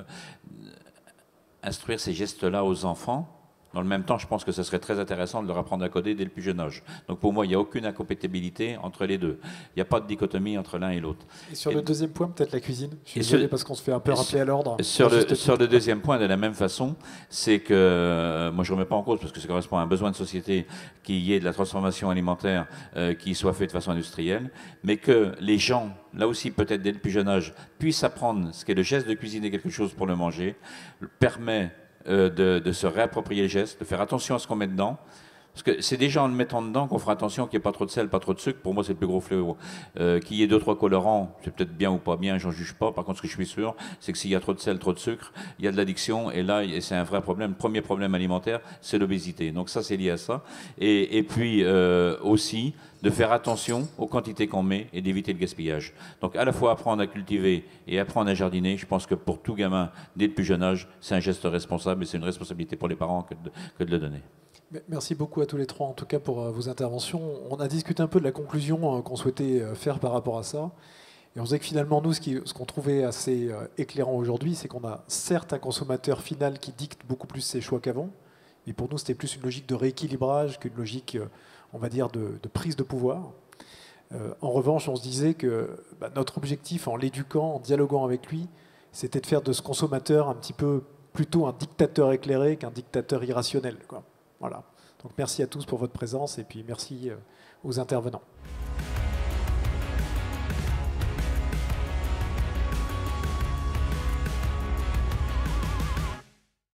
instruire ces gestes-là aux enfants. Dans le même temps, je pense que ce serait très intéressant de leur apprendre à coder dès le plus jeune âge. Donc pour moi, il n'y a aucune incompatibilité entre les deux. Il n'y a pas de dichotomie entre l'un et l'autre. Et sur et le deuxième point, peut-être la cuisine. Je suis et désolé sur, parce qu'on se fait un peu rappeler à l'ordre. Sur, le, sur le deuxième point, de la même façon, c'est que, euh, moi je ne remets pas en cause parce que ça correspond à un besoin de société qu'il y ait de la transformation alimentaire euh, qui soit faite de façon industrielle, mais que les gens, là aussi peut-être dès le plus jeune âge, puissent apprendre ce qu'est le geste de cuisiner quelque chose pour le manger, permet Euh, de, de se réapproprier le geste, de faire attention à ce qu'on met dedans. Parce que c'est déjà en le mettant dedans qu'on fera attention qu'il n'y ait pas trop de sel, pas trop de sucre. Pour moi, c'est le plus gros fléau. Euh, qu'il y ait deux, trois colorants, c'est peut-être bien ou pas bien, j'en juge pas. Par contre, ce que je suis sûr, c'est que s'il y a trop de sel, trop de sucre, il y a de l'addiction. Et là, c'est un vrai problème. Le premier problème alimentaire, c'est l'obésité. Donc ça, c'est lié à ça. Et, et puis euh, aussi, de faire attention aux quantités qu'on met et d'éviter le gaspillage. Donc à la fois apprendre à cultiver et apprendre à jardiner, je pense que pour tout gamin, dès le plus jeune âge, c'est un geste responsable et c'est une responsabilité pour les parents que de, que de le donner. Merci beaucoup à tous les trois, en tout cas, pour vos interventions. On a discuté un peu de la conclusion qu'on souhaitait faire par rapport à ça. Et on sait que finalement, nous, ce qu'on trouvait assez éclairant aujourd'hui, c'est qu'on a certes un consommateur final qui dicte beaucoup plus ses choix qu'avant, Et pour nous, c'était plus une logique de rééquilibrage qu'une logique, on va dire, de, de prise de pouvoir. Euh, en revanche, on se disait que bah, notre objectif, en l'éduquant, en dialoguant avec lui, c'était de faire de ce consommateur un petit peu plutôt un dictateur éclairé qu'un dictateur irrationnel, quoi. Voilà. Donc merci à tous pour votre présence et puis merci aux intervenants.